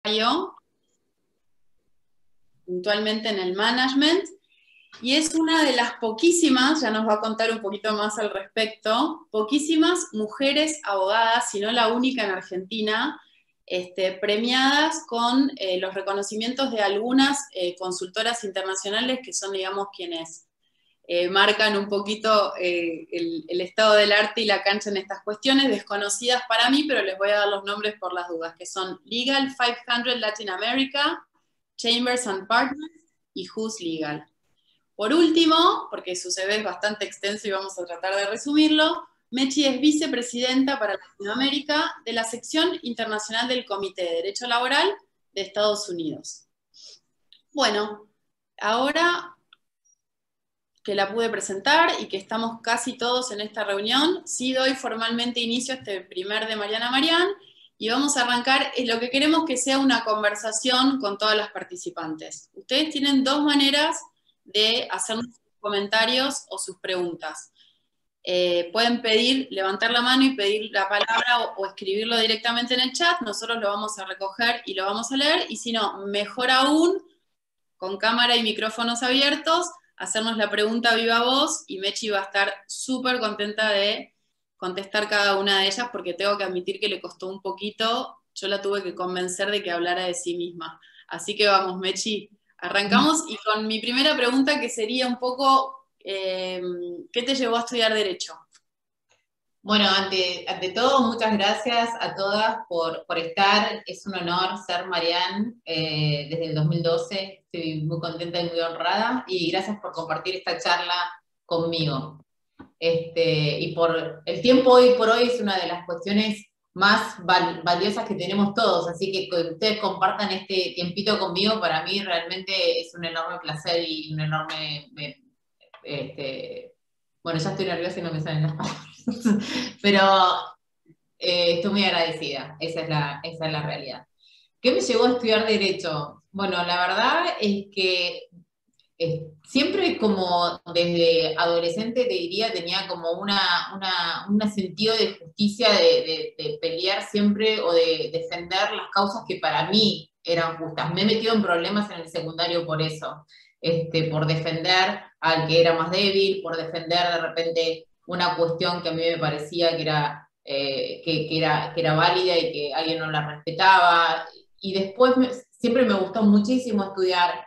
puntualmente en el management, y es una de las poquísimas, ya nos va a contar un poquito más al respecto, poquísimas mujeres abogadas, si no la única en Argentina, premiadas con los reconocimientos de algunas consultoras internacionales que son, digamos, quienes marcan un poquito el estado del arte y la cancha en estas cuestiones, desconocidas para mí, pero les voy a dar los nombres por las dudas, que son Legal 500 Latin America, Chambers and Partners y Who's Legal. Por último, porque su CV es bastante extenso y vamos a tratar de resumirlo, Mechi es vicepresidenta para Latinoamérica de la sección internacional del Comité de Derecho Laboral de Estados Unidos. Bueno, ahora que la pude presentar y que estamos casi todos en esta reunión, sí doy formalmente inicio a este primer de Mariana Marián y vamos a arrancar. Lo que queremos que sea una conversación con todas las participantes. Ustedes tienen dos maneras de hacernos sus comentarios o sus preguntas. Pueden levantar la mano y pedir la palabra o escribirlo directamente en el chat, nosotros lo vamos a recoger y lo vamos a leer, y si no, mejor aún, con cámara y micrófonos abiertos, hacernos la pregunta a viva voz, y Mechi va a estar súper contenta de contestar cada una de ellas, porque tengo que admitir que le costó un poquito, yo la tuve que convencer de que hablara de sí misma. Así que vamos, Mechi, arrancamos, y con mi primera pregunta, que sería un poco, ¿qué te llevó a estudiar Derecho? Bueno, ante todo, muchas gracias a todas por estar. Es un honor ser Marián desde el 2012. Estoy muy contenta y muy honrada. Y gracias por compartir esta charla conmigo. Y por el tiempo hoy por hoy es una de las cuestiones más valiosas que tenemos todos. Así que ustedes compartan este tiempito conmigo, para mí realmente es un enorme placer y un enorme... bueno, ya estoy nerviosa y no me salen las palabras. Pero estoy muy agradecida, esa es la realidad. ¿Qué me llevó a estudiar Derecho? Bueno, la verdad es que siempre, como desde adolescente, te diría, tenía como un sentido de justicia, de pelear siempre o de defender las causas que para mí eran justas. Me he metido en problemas en el secundario por eso, por defender al que era más débil, por defender de repente una cuestión que a mí me parecía que era válida y que alguien no la respetaba. Y después siempre me gustó muchísimo estudiar,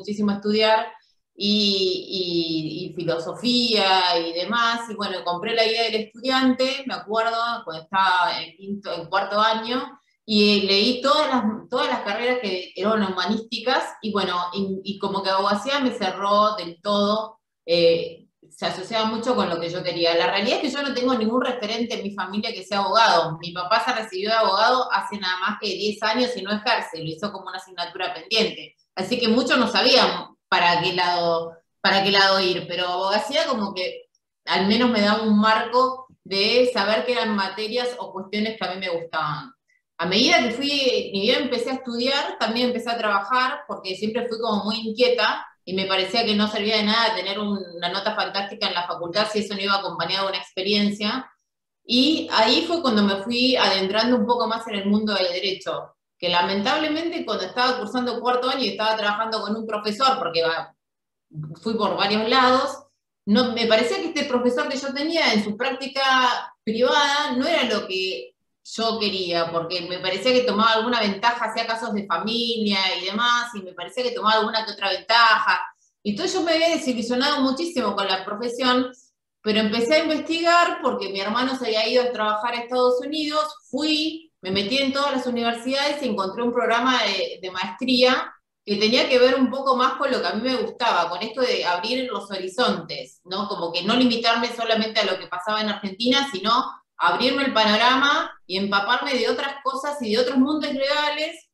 y filosofía y demás. Y bueno, compré la guía del estudiante, me acuerdo, cuando estaba en cuarto año, y leí todas las carreras que eran humanísticas, y bueno, y como que abogacía me cerró del todo. Se asociaba mucho con lo que yo quería. La realidad es que yo no tengo ningún referente en mi familia que sea abogado. Mi papá se recibió de abogado hace nada más que 10 años y no ejerce, lo hizo como una asignatura pendiente. Así que muchos no sabían para qué lado ir, pero abogacía como que al menos me daba un marco de saber que eran materias o cuestiones que a mí me gustaban. A medida que ni bien empecé a estudiar, también empecé a trabajar, porque siempre fui como muy inquieta, y me parecía que no servía de nada tener una nota fantástica en la facultad si eso no iba acompañado de una experiencia. Y ahí fue cuando me fui adentrando un poco más en el mundo del derecho, que lamentablemente cuando estaba cursando cuarto año y estaba trabajando con un profesor, porque fui por varios lados, no, me parecía que este profesor que yo tenía en su práctica privada no era lo que yo quería, porque me parecía que tomaba alguna ventaja, hacía casos de familia y demás, y me parecía que tomaba alguna que otra ventaja. Y entonces yo me había desilusionado muchísimo con la profesión, pero empecé a investigar porque mi hermano se había ido a trabajar a Estados Unidos, me metí en todas las universidades y encontré un programa de maestría que tenía que ver un poco más con lo que a mí me gustaba, con esto de abrir los horizontes, ¿no? Como que no limitarme solamente a lo que pasaba en Argentina, sino abrirme el panorama y empaparme de otras cosas y de otros mundos legales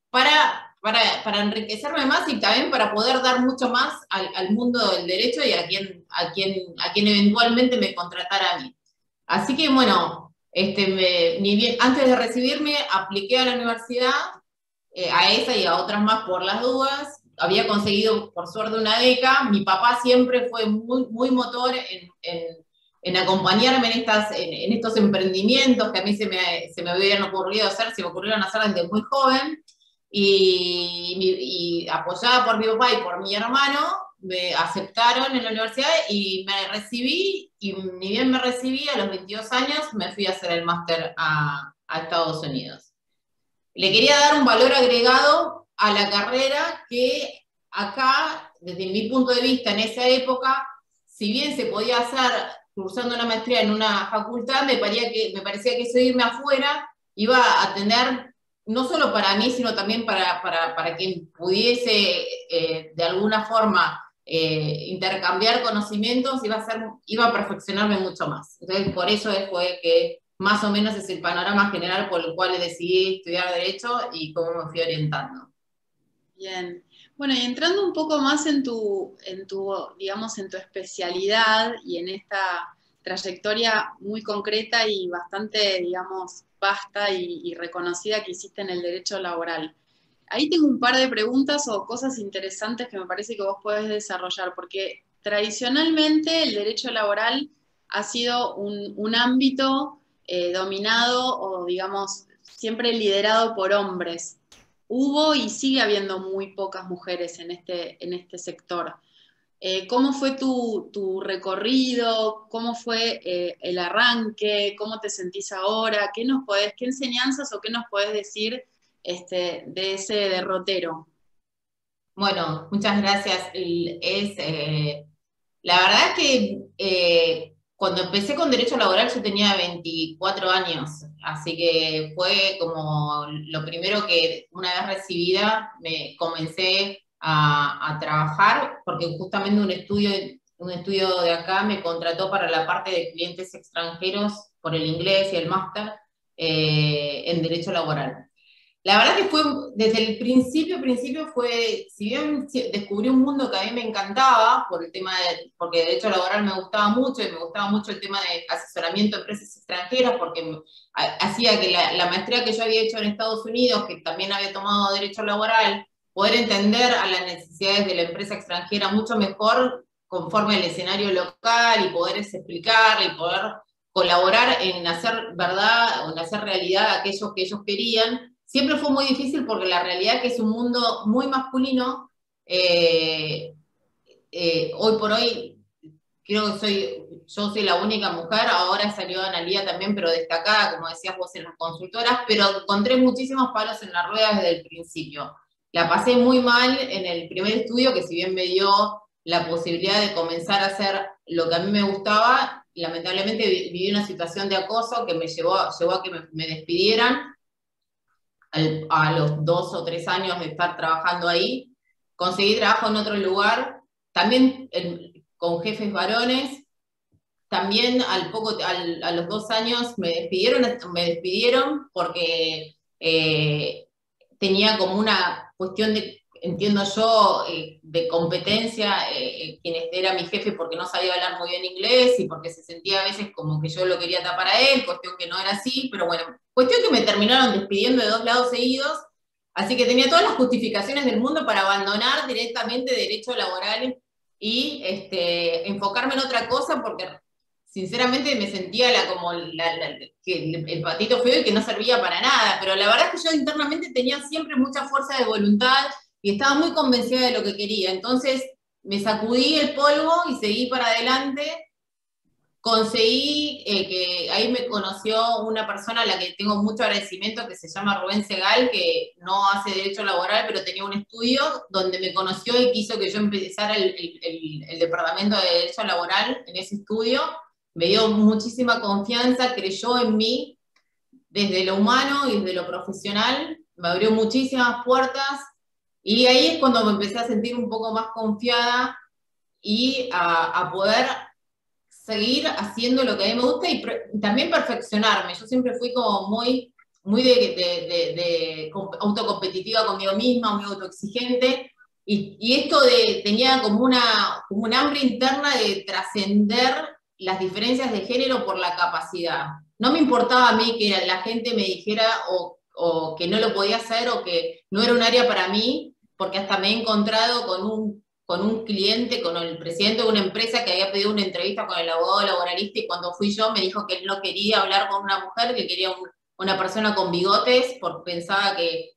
para enriquecerme más y también para poder dar mucho más al mundo del derecho y a quien eventualmente me contratara a mí. Así que bueno, antes de recibirme apliqué a la universidad, a esa y a otras más por las dudas. Había conseguido, por suerte, una beca. Mi papá siempre fue muy, muy motor en acompañarme en estos emprendimientos que a mí se me habían ocurrido hacer, se me ocurrieron hacer desde muy joven. y apoyada por mi papá y por mi hermano, me aceptaron en la universidad y me recibí, y ni bien me recibí, a los 22 años me fui a hacer el máster a Estados Unidos. Le quería dar un valor agregado a la carrera que acá, desde mi punto de vista en esa época, si bien se podía hacer cursando una maestría en una facultad, me parecía que eso irme afuera iba a tener, no solo para mí, sino también para quien pudiese de alguna forma intercambiar conocimientos, iba a perfeccionarme mucho más. Entonces, por eso fue que más o menos es el panorama general por el cual decidí estudiar Derecho y cómo me fui orientando. Bien. Bueno, y entrando un poco más digamos, en tu especialidad y en esta trayectoria muy concreta y bastante, digamos, vasta y reconocida que hiciste en el derecho laboral. Ahí tengo un par de preguntas o cosas interesantes que me parece que vos podés desarrollar, porque tradicionalmente el derecho laboral ha sido un ámbito dominado o, digamos, siempre liderado por hombres. Hubo y sigue habiendo muy pocas mujeres en este sector. ¿Cómo fue tu recorrido? ¿Cómo fue el arranque? ¿Cómo te sentís ahora? ¿Qué enseñanzas o qué nos podés decir de ese derrotero? Bueno, muchas gracias. La verdad es que cuando empecé con Derecho Laboral yo tenía 24 años, así que fue como lo primero que una vez recibida me comencé a trabajar, porque justamente un estudio de acá me contrató para la parte de clientes extranjeros por el inglés y el máster en Derecho Laboral. La verdad que fue, desde el principio fue, si bien descubrí un mundo que a mí me encantaba, porque de derecho laboral me gustaba mucho, y me gustaba mucho el tema de asesoramiento a empresas extranjeras, porque hacía que la maestría que yo había hecho en Estados Unidos, que también había tomado derecho laboral, poder entender a las necesidades de la empresa extranjera mucho mejor conforme al escenario local, y poderles explicar, y poder colaborar en hacer verdad o en hacer realidad aquello que ellos querían. Siempre fue muy difícil porque la realidad es que es un mundo muy masculino. Hoy por hoy creo que yo soy la única mujer, ahora salió Analía también, pero destacada, como decías vos, en las consultoras, pero encontré muchísimos palos en la rueda desde el principio. La pasé muy mal en el primer estudio, que si bien me dio la posibilidad de comenzar a hacer lo que a mí me gustaba, lamentablemente viví una situación de acoso que llevó a que me despidieran a los 2 o 3 años de estar trabajando ahí. Conseguí trabajo en otro lugar, también con jefes varones. También a los 2 años me despidieron porque tenía como una cuestión de, entiendo yo, de competencia, quien era mi jefe, porque no sabía hablar muy bien inglés y porque se sentía a veces como que yo lo quería tapar a él, cuestión que no era así, pero bueno, cuestión que me terminaron despidiendo de 2 lados seguidos, así que tenía todas las justificaciones del mundo para abandonar directamente derecho laboral y enfocarme en otra cosa, porque sinceramente me sentía que el patito feo y que no servía para nada, pero la verdad es que yo internamente tenía siempre mucha fuerza de voluntad y estaba muy convencida de lo que quería. Entonces me sacudí el polvo y seguí para adelante. Conseguí que ahí me conoció una persona a la que tengo mucho agradecimiento, que se llama Rubén Segal, que no hace derecho laboral, pero tenía un estudio donde me conoció y quiso que yo empezara el departamento de derecho laboral en ese estudio. Me dio muchísima confianza, creyó en mí desde lo humano y desde lo profesional, me abrió muchísimas puertas, y ahí es cuando me empecé a sentir un poco más confiada y a poder seguir haciendo lo que a mí me gusta y también perfeccionarme. Yo siempre fui como muy de autocompetitiva conmigo misma, muy autoexigente, y esto tenía como un hambre interna de trascender las diferencias de género por la capacidad. No me importaba a mí que la gente me dijera o que no lo podía hacer o que no era un área para mí, porque hasta me he encontrado con un cliente, con el presidente de una empresa que había pedido una entrevista con el abogado laboralista, y cuando fui yo me dijo que él no quería hablar con una mujer, que quería una persona con bigotes, porque pensaba que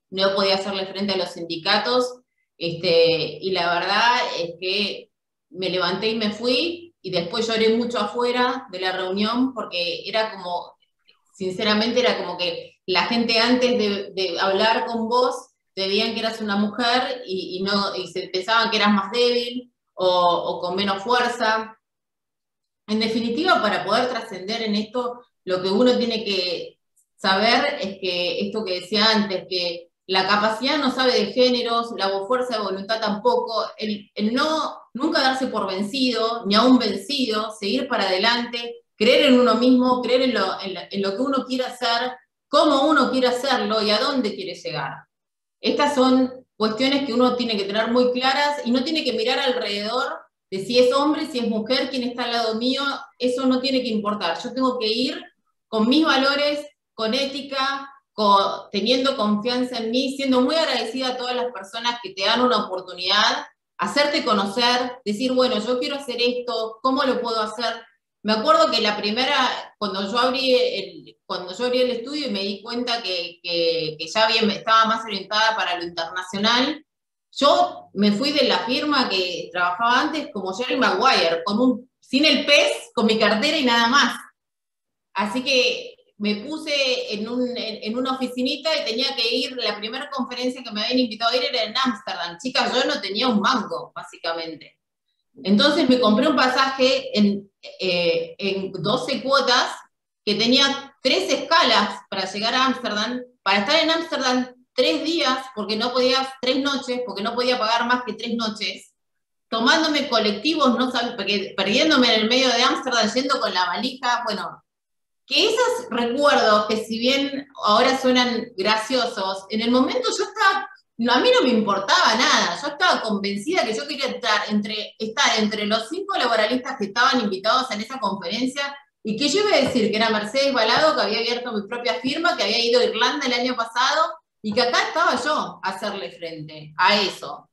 no podía hacerle frente a los sindicatos, y la verdad es que me levanté y me fui, y después lloré mucho afuera de la reunión, porque era como, sinceramente, era como que la gente antes de hablar con vos, te veían que eras una mujer y se pensaban que eras más débil o con menos fuerza. En definitiva, para poder trascender en esto, lo que uno tiene que saber es que esto que decía antes, que la capacidad no sabe de géneros, la fuerza de voluntad tampoco, el no, nunca darse por vencido, ni aún vencido, seguir para adelante, creer en uno mismo, creer en lo que uno quiere hacer, cómo uno quiere hacerlo y a dónde quiere llegar. Estas son cuestiones que uno tiene que tener muy claras y no tiene que mirar alrededor de si es hombre, si es mujer, quién está al lado mío, eso no tiene que importar. Yo tengo que ir con mis valores, con ética, teniendo confianza en mí, siendo muy agradecida a todas las personas que te dan una oportunidad, hacerte conocer, decir, bueno, yo quiero hacer esto, ¿cómo lo puedo hacer? Me acuerdo que la primera, cuando yo abrí el estudio y me di cuenta que ya estaba más orientada para lo internacional, yo me fui de la firma que trabajaba antes como Jerry Maguire, sin el PES, con mi cartera y nada más. Así que me puse en una oficinita y tenía que ir, la primera conferencia que me habían invitado a ir era en Ámsterdam. Chicas, yo no tenía un mango, básicamente. Entonces me compré un pasaje en 12 cuotas que tenía 3 escalas para llegar a Ámsterdam, para estar en Ámsterdam 3 días, 3 noches, porque no podía pagar más que 3 noches, tomándome colectivos, perdiéndome en el medio de Ámsterdam, yendo con la valija, bueno, que esos recuerdos, que si bien ahora suenan graciosos, en el momento yo estaba, a mí no me importaba nada, yo estaba convencida que yo quería estar entre los 5 laboralistas que estaban invitados en esa conferencia, y que yo iba a decir que era Mercedes Balado, que había abierto mi propia firma, que había ido a Irlanda el año pasado, y que acá estaba yo a hacerle frente a eso.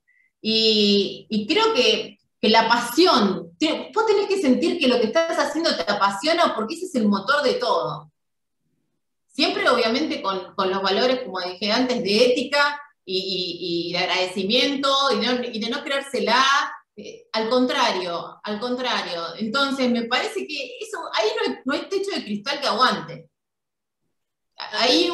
Y creo que la pasión, vos tenés que sentir que lo que estás haciendo te apasiona, porque ese es el motor de todo. Siempre, obviamente, con los valores, como dije antes, de ética y de agradecimiento y de no creérsela. Al contrario. Entonces, me parece que eso, ahí no hay techo de cristal que aguante. Ahí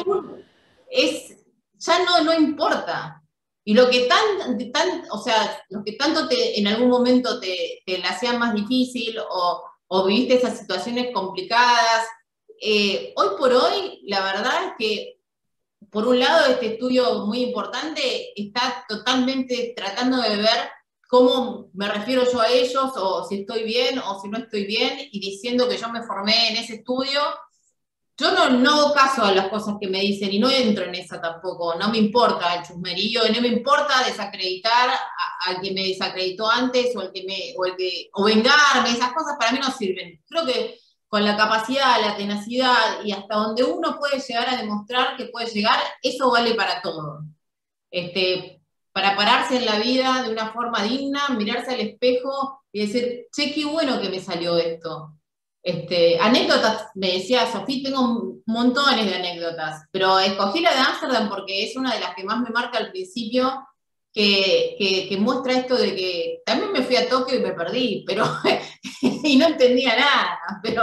ya no importa. Y lo que o sea, lo que tanto en algún momento te la hacían más difícil o viviste esas situaciones complicadas, hoy por hoy, la verdad es que, por un lado, este estudio muy importante está totalmente tratando de ver cómo me refiero yo a ellos, o si estoy bien o si no estoy bien, y diciendo que yo me formé en ese estudio. Yo no hago caso a las cosas que me dicen y no entro en esa tampoco, no me importa el chusmerío, no me importa desacreditar al que me desacreditó antes o vengarme, esas cosas para mí no sirven. Creo que con la capacidad, la tenacidad y hasta donde uno puede llegar a demostrar que puede llegar, eso vale para todo. Para pararse en la vida de una forma digna, mirarse al espejo y decir, che, qué bueno que me salió esto. Anécdotas, me decía Sofía, tengo montones de anécdotas, pero escogí la de Ámsterdam porque es una de las que más me marca al principio, que muestra esto de que también me fui a Tokio y me perdí, pero y no entendía nada,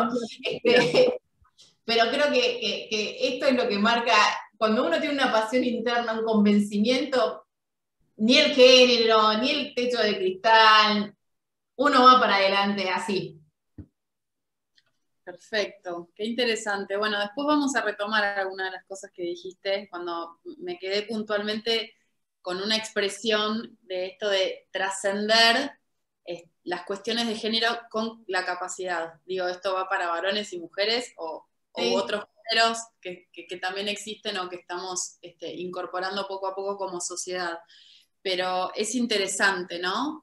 pero creo que esto es lo que marca, cuando uno tiene una pasión interna, un convencimiento, ni el género, ni el techo de cristal, uno va para adelante así. Perfecto, qué interesante. Bueno, después vamos a retomar algunas de las cosas que dijiste cuando me quedé puntualmente con una expresión de esto de trascender las cuestiones de género con la capacidad. Digo, esto va para varones y mujeres o otros géneros que también existen o que estamos incorporando poco a poco como sociedad. Pero es interesante, ¿no?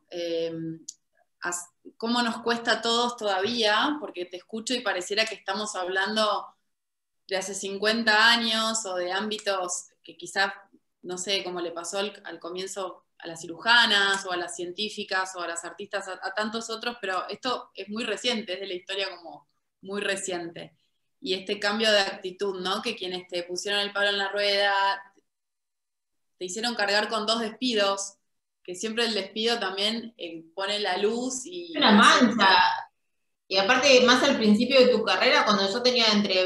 Cómo nos cuesta a todos todavía, porque te escucho y pareciera que estamos hablando de hace 50 años o de ámbitos que quizás, no sé, como le pasó al comienzo a las cirujanas o a las científicas o a las artistas, a tantos otros, pero esto es muy reciente, es de la historia como muy reciente. Y este cambio de actitud, ¿no? Que quienes te pusieron el palo en la rueda te hicieron cargar con 2 despidos, que siempre el despido también pone la luz y... Una mancha. Y aparte, más al principio de tu carrera, cuando yo tenía entre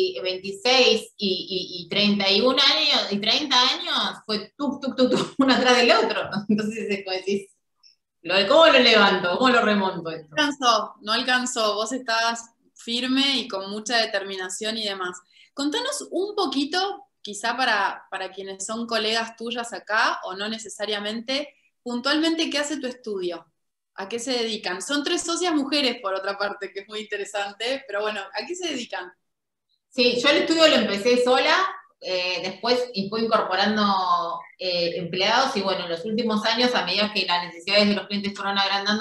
26 y 31 años, y 30 años, fue tuk, tuk, tuk, tuk, uno atrás del otro. Entonces es como decís, ¿cómo lo levanto? ¿Cómo lo remonto esto? No alcanzó, vos estabas firme y con mucha determinación y demás. Contanos un poquito, quizá para quienes son colegas tuyas acá, o no necesariamente, puntualmente, ¿qué hace tu estudio? ¿A qué se dedican? Son 3 socias mujeres, por otra parte, que es muy interesante, pero bueno, ¿a qué se dedican? Sí, yo el estudio lo empecé sola, después fui incorporando empleados y bueno, en los últimos años, a medida que las necesidades de los clientes fueron agrandando,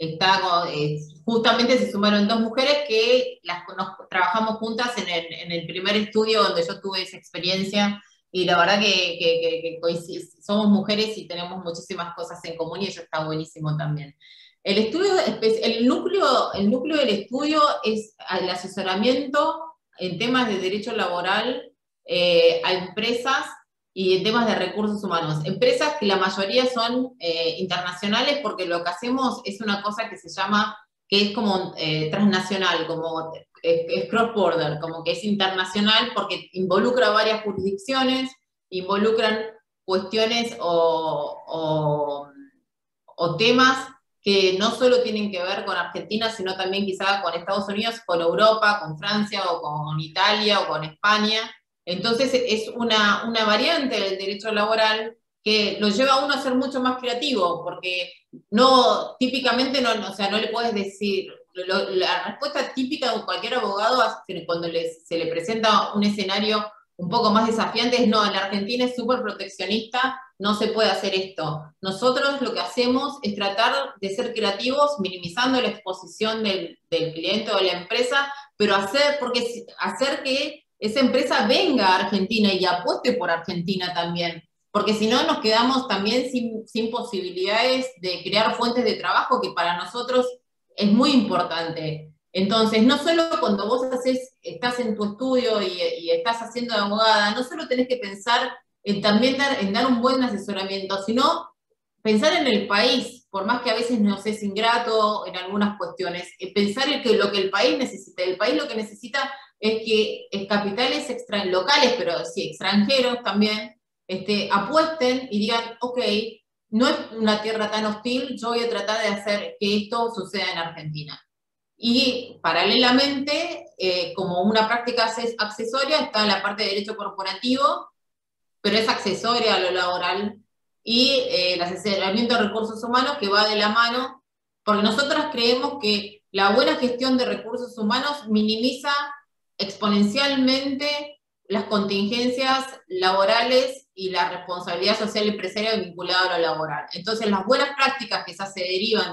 justamente se sumaron 2 mujeres que trabajamos juntas en el primer estudio donde yo tuve esa experiencia y la verdad que somos mujeres y tenemos muchísimas cosas en común y eso está buenísimo también. El núcleo del estudio es el asesoramiento en temas de derecho laboral a empresas y en temas de recursos humanos. Empresas que la mayoría son internacionales porque lo que hacemos es una cosa que se llama, que es como transnacional, como es cross-border, como que es internacional porque involucra varias jurisdicciones, involucran cuestiones o temas que no solo tienen que ver con Argentina, sino también quizá con Estados Unidos, con Europa, con Francia, o con Italia, o con España. Entonces es una variante del derecho laboral que lo lleva a uno a ser mucho más creativo, porque típicamente o sea, no le puedes decir, la respuesta típica de cualquier abogado cuando se le presenta un escenario un poco más desafiante es: no, en la Argentina es súper proteccionista, no se puede hacer esto. Nosotros lo que hacemos es tratar de ser creativos, minimizando la exposición del cliente o de la empresa, pero hacer que esa empresa venga a Argentina y apueste por Argentina también. Porque si no, nos quedamos también sin posibilidades de crear fuentes de trabajo, que para nosotros es muy importante. Entonces, no solo cuando vos estás en tu estudio y estás haciendo de abogada, no solo tenés que pensar también en dar un buen asesoramiento, sino pensar en el país, por más que a veces nos es ingrato en algunas cuestiones, pensar en que lo que el país necesita. El país lo que necesita es que capitales locales, pero sí extranjeros también, apuesten y digan: ok, no es una tierra tan hostil, yo voy a tratar de hacer que esto suceda en Argentina. Y paralelamente, como una práctica accesoria, está la parte de derecho corporativo, pero es accesoria a lo laboral, y el asesoramiento de recursos humanos, que va de la mano, porque nosotros creemos que la buena gestión de recursos humanos minimiza exponencialmente las contingencias laborales y la responsabilidad social empresarial vinculada a lo laboral. Entonces, las buenas prácticas que se derivan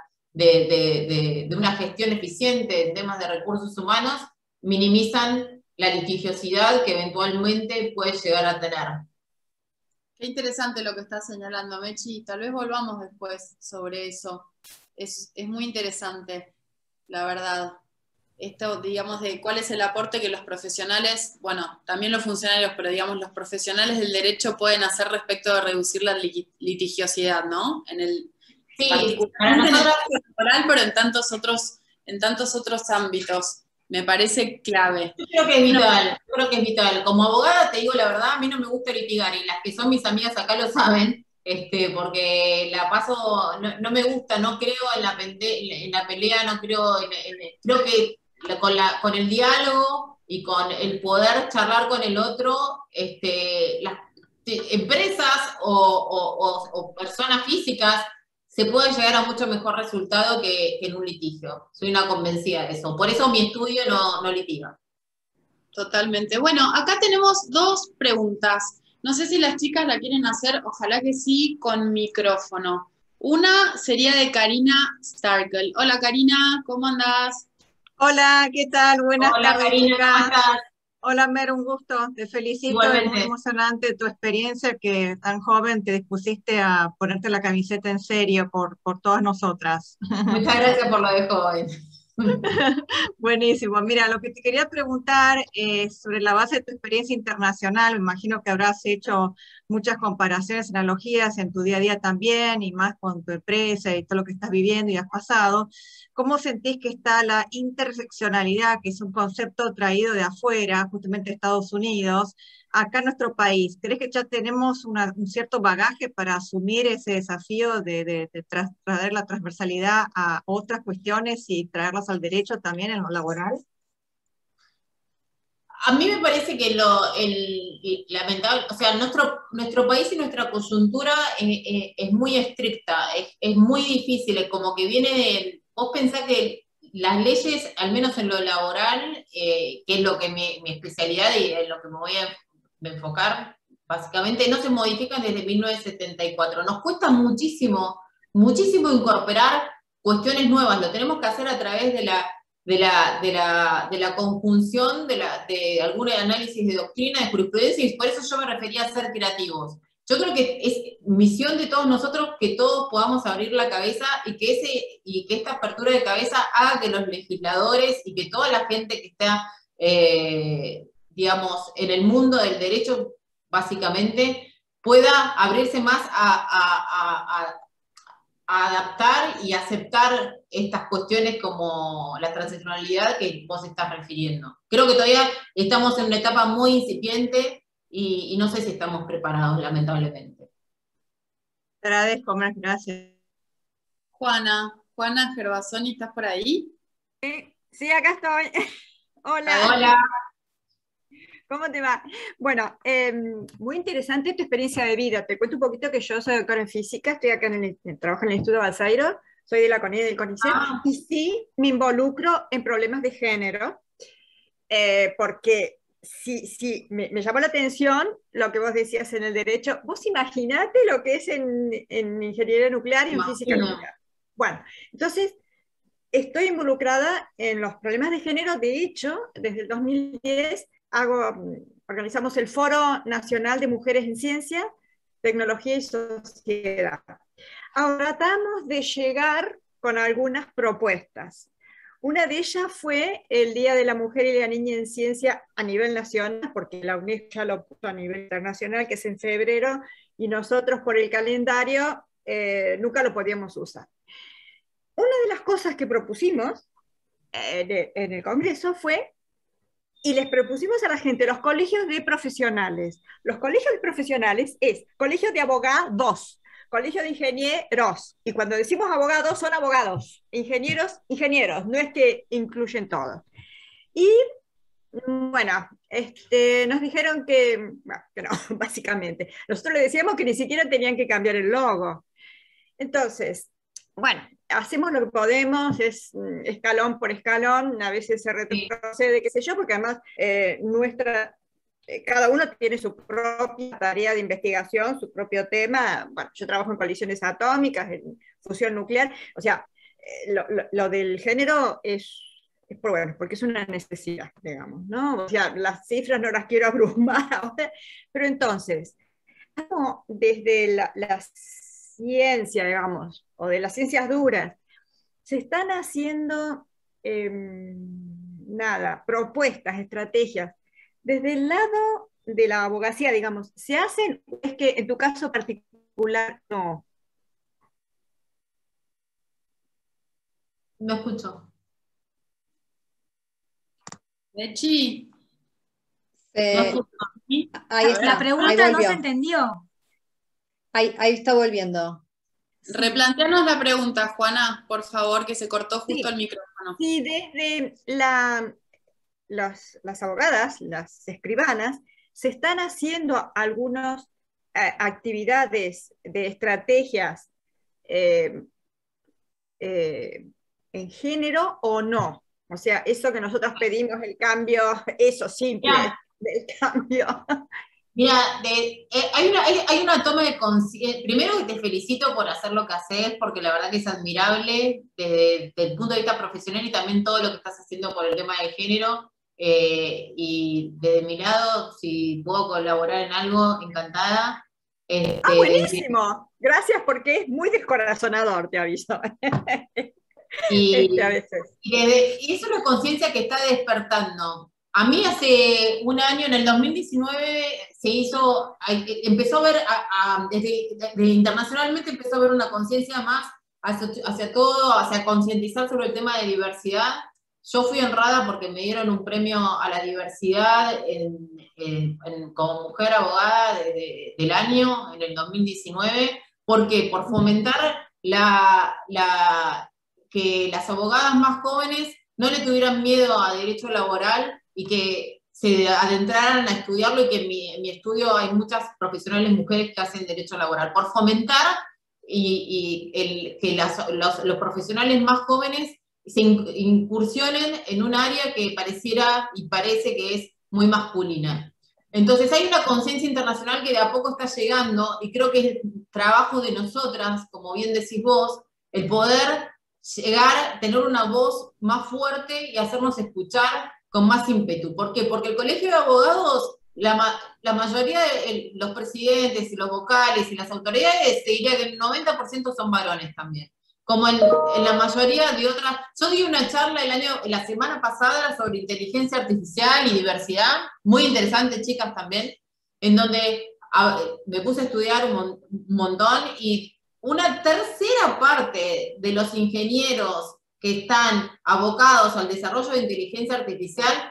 de una gestión eficiente en temas de recursos humanos minimizan la litigiosidad que eventualmente puede llegar a tener. Qué interesante lo que estás señalando, Mechi. Tal vez volvamos después sobre eso. Es muy interesante, la verdad. Esto, digamos, de cuál es el aporte que los profesionales, bueno, también los funcionarios, pero digamos, los profesionales del derecho pueden hacer respecto de reducir la litigiosidad, ¿no? Sí, particularmente en el ámbito laboral, pero en tantos otros ámbitos. Me parece clave. Yo creo que es vital, yo creo que es vital. Como abogada, te digo la verdad, a mí no me gusta litigar, y las que son mis amigas acá lo saben, porque la paso, no me gusta, no creo en la pelea, no creo creo que con el diálogo y con el poder charlar con el otro, las empresas o personas físicas se puede llegar a mucho mejor resultado que en un litigio. Soy una convencida de eso. Por eso mi estudio no litiga. Totalmente. Bueno, acá tenemos 2 preguntas. No sé si las chicas la quieren hacer, ojalá que sí, con micrófono. Una sería de Karina Starkel. Hola Karina, ¿cómo andás? Hola, ¿qué tal? Buenas Hola tardes, Karina, ¿cómo chicas. estás? Hola, Mer, un gusto. Te felicito, es muy Igualmente. emocionante tu experiencia, que tan joven te dispusiste a ponerte la camiseta en serio por todas nosotras. Muchas gracias por lo de joven. Buenísimo. Mira, lo que te quería preguntar es sobre la base de tu experiencia internacional. Me imagino que habrás hecho muchas comparaciones, analogías en tu día a día también, y más con tu empresa y todo lo que estás viviendo y has pasado. ¿Cómo sentís que está la interseccionalidad, que es un concepto traído de afuera, justamente de Estados Unidos, acá en nuestro país? ¿Crees que ya tenemos un cierto bagaje para asumir ese desafío de traer la transversalidad a otras cuestiones y traerlas al derecho también en lo laboral? A mí me parece que lamentable, o sea, nuestro país y nuestra coyuntura es muy estricta, es muy difícil, es como que viene de, vos pensás que las leyes, al menos en lo laboral, que es lo que mi especialidad y en lo que me voy a enfocar, básicamente no se modifican desde 1974. Nos cuesta muchísimo, muchísimo incorporar cuestiones nuevas, lo tenemos que hacer a través de la conjunción de algún análisis de doctrina, de jurisprudencia, y por eso yo me refería a ser creativos. Yo creo que es misión de todos nosotros que todos podamos abrir la cabeza y que esta apertura de cabeza haga que los legisladores y que toda la gente que está, digamos, en el mundo del derecho, básicamente, pueda abrirse más a adaptar y aceptar estas cuestiones como la transaccionalidad que vos estás refiriendo. Creo que todavía estamos en una etapa muy incipiente y no sé si estamos preparados, lamentablemente. Te agradezco, Mar, gracias. Juana Gervasoni, ¿estás por ahí? Sí, acá estoy. Hola. Hola. ¿Cómo te va? Bueno, muy interesante tu experiencia de vida. Te cuento un poquito que yo soy doctora en física, estoy acá trabajo en el Instituto Balseiro, soy de la CONIE y del CONICET, y sí me involucro en problemas de género, porque sí, me llamó la atención lo que vos decías en el derecho. Vos imaginate lo que es en ingeniería nuclear y en física nuclear. Bueno, entonces estoy involucrada en los problemas de género. De hecho, desde el 2010 organizamos el Foro Nacional de Mujeres en Ciencia, Tecnología y Sociedad. Ahora tratamos de llegar con algunas propuestas. Una de ellas fue el Día de la Mujer y la Niña en Ciencia a nivel nacional, porque la UNESCO ya lo puso a nivel internacional, que es en febrero, y nosotros por el calendario nunca lo podíamos usar. Una de las cosas que propusimos en el Congreso fue, y les propusimos a la gente, los colegios de profesionales. Los colegios de profesionales es colegio de abogados, colegio de ingenieros, y cuando decimos abogados, son abogados, ingenieros, ingenieros, no es que incluyen todos. Y bueno, nos dijeron que no, básicamente. Nosotros les decíamos que ni siquiera tenían que cambiar el logo. Entonces, bueno, hacemos lo que podemos, es escalón por escalón, a veces se retrocede, qué sé yo, porque además cada uno tiene su propia tarea de investigación, su propio tema. Bueno, yo trabajo en colisiones atómicas, en fusión nuclear, o sea, lo del género es bueno, porque es una necesidad, digamos, ¿no? O sea, las cifras no las quiero abrumar ahora, pero entonces, desde la ciencia, digamos, o de las ciencias duras, se están haciendo propuestas, estrategias. Desde el lado de la abogacía, digamos, ¿se hacen? Es que en tu caso particular no. No escucho. Mechi. Ahí está. La pregunta no se entendió. Ahí está volviendo. Replanteanos la pregunta, Juana, por favor, que se cortó justo Sí. el micrófono. Sí, desde las abogadas, las escribanas, se están haciendo algunas actividades de estrategias en género o no. O sea, eso que nosotros pedimos, el cambio, eso simple, del cambio. Mira, hay una toma de conciencia. Primero que te felicito por hacer lo que haces, porque la verdad que es admirable desde el punto de vista profesional y también todo lo que estás haciendo por el tema de género. Y desde mi lado, si puedo colaborar en algo, encantada. Buenísimo. Gracias, porque es muy descorazonador, te aviso. Y, A veces. y eso es una conciencia que está despertando. A mí hace un año, en el 2019, se hizo, empezó a ver, desde internacionalmente empezó a haber una conciencia más hacia todo, hacia concientizar sobre el tema de diversidad. Yo fui honrada porque me dieron un premio a la diversidad como mujer abogada del año, en el 2019. ¿Por qué? Por fomentar que las abogadas más jóvenes no le tuvieran miedo a derecho laboral y que se adentraran a estudiarlo, y que en mi estudio hay muchas profesionales mujeres que hacen derecho laboral, por fomentar que los profesionales más jóvenes se incursionen en un área que pareciera y parece que es muy masculina. Entonces hay una conciencia internacional que de a poco está llegando, y creo que es trabajo de nosotras, como bien decís vos, el poder llegar, tener una voz más fuerte y hacernos escuchar con más ímpetu. ¿Por qué? Porque el colegio de abogados, la mayoría de los presidentes y los vocales y las autoridades, te diría que el 90% son varones también. Como en la mayoría de otras. Yo di una charla la semana pasada sobre inteligencia artificial y diversidad, muy interesante, chicas, también, en donde me puse a estudiar un montón, y una tercera parte de los ingenieros que están abocados al desarrollo de inteligencia artificial,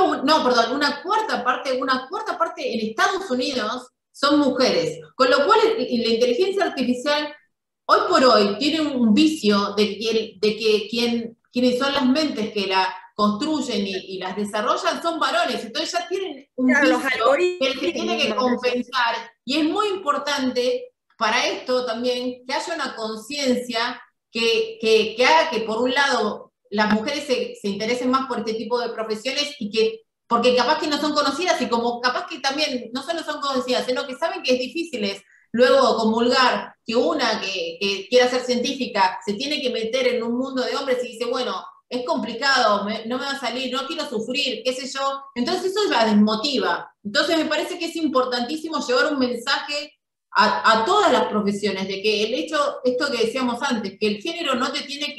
una cuarta parte en Estados Unidos son mujeres. Con lo cual, la inteligencia artificial hoy por hoy tiene un vicio de que quienes son las mentes que la construyen y las desarrollan son varones. Entonces ya tienen un Claro, vicio que se tiene que compensar. Y es muy importante para esto también que haya una conciencia que haga que, por un lado, las mujeres se interesen más por este tipo de profesiones, porque capaz que no son conocidas, y como capaz que también no solo son conocidas, sino que saben que es difícil luego comulgar que una que quiera ser científica se tiene que meter en un mundo de hombres y dice, bueno, es complicado, no me va a salir, no quiero sufrir, qué sé yo. Entonces eso la desmotiva. Entonces me parece que es importantísimo llevar un mensaje a todas las profesiones, de que el hecho, esto que decíamos antes, que el género no te tiene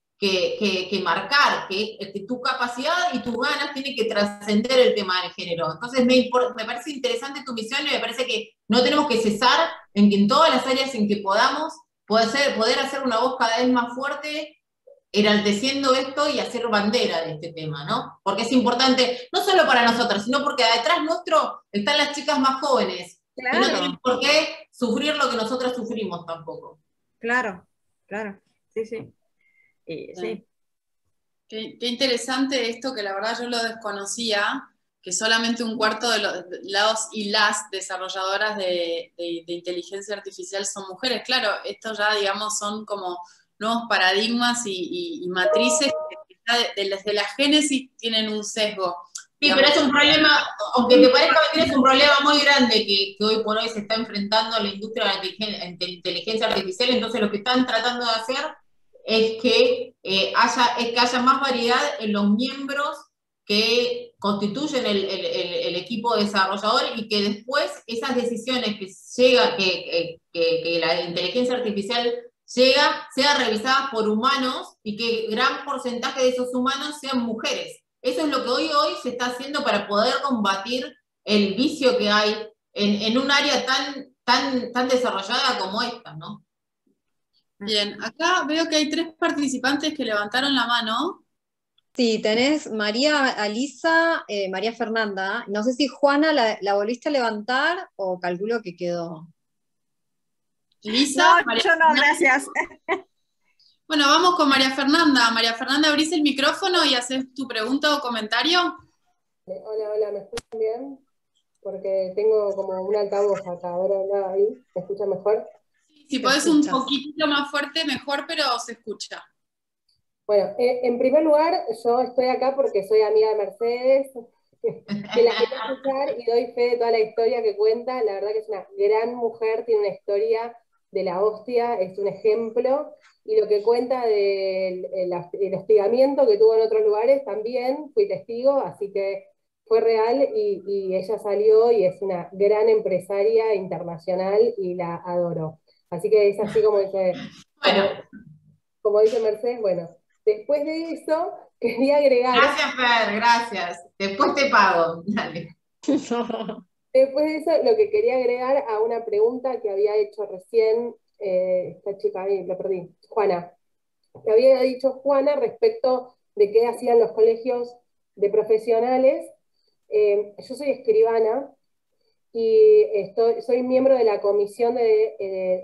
que marcar, que tu capacidad y tus ganas tienen que trascender el tema del género. Entonces me parece interesante tu misión, y me parece que no tenemos que cesar en que en todas las áreas en que podamos poder hacer una voz cada vez más fuerte, enalteciendo esto y hacer bandera de este tema, ¿no? Porque es importante, no solo para nosotras, sino porque detrás nuestro están las chicas más jóvenes, que no tienen por qué sufrir lo que nosotras sufrimos tampoco. Claro, claro, sí, sí. Sí. Qué interesante esto, que la verdad yo lo desconocía, que solamente un cuarto de los y las desarrolladoras de inteligencia artificial son mujeres. Claro, esto ya, digamos, son como nuevos paradigmas y matrices que desde la génesis tienen un sesgo. Sí, pero es un problema, aunque te parezca mentira, es un problema muy grande que hoy por hoy se está enfrentando la industria de la inteligencia artificial. Entonces lo que están tratando de hacer es que haya más variedad en los miembros que constituyen el equipo desarrollador, y que después esas decisiones que la inteligencia artificial sean revisadas por humanos, y que gran porcentaje de esos humanos sean mujeres. Eso es lo que hoy se está haciendo para poder combatir el vicio que hay en un área tan desarrollada como esta, ¿no? Bien, acá veo que hay 3 participantes que levantaron la mano. Sí, tenés María Alisa, María Fernanda. No sé si Juana la volviste a levantar o calculo que quedó. Lisa, no, yo no, gracias. Bueno, vamos con María Fernanda. María Fernanda, abrís el micrófono y haces tu pregunta o comentario. Hola, ¿me escuchan bien? Porque tengo como un altavoz acá, ahora ahí, ¿me escuchan mejor? Si podés un poquitito más fuerte, mejor, pero se escucha. Bueno, en primer lugar, yo estoy acá porque soy amiga de Mercedes, que la quiero escuchar y doy fe de toda la historia que cuenta. La verdad que es una gran mujer, tiene una historia de la hostia, es un ejemplo, y lo que cuenta del hostigamiento que tuvo en otros lugares también, fui testigo, así que fue real, y ella salió y es una gran empresaria internacional y la adoro. Así que es así como dice, Bueno. como dice Mercedes, bueno, Después de eso, quería agregar... Gracias, Fer, gracias. Después te pago. Dale. Después de eso, lo que quería agregar a una pregunta que había hecho recién, esta chica ahí, la perdí, Juana, que había dicho Juana respecto de qué hacían los colegios de profesionales. Yo soy escribana y soy miembro de la Comisión de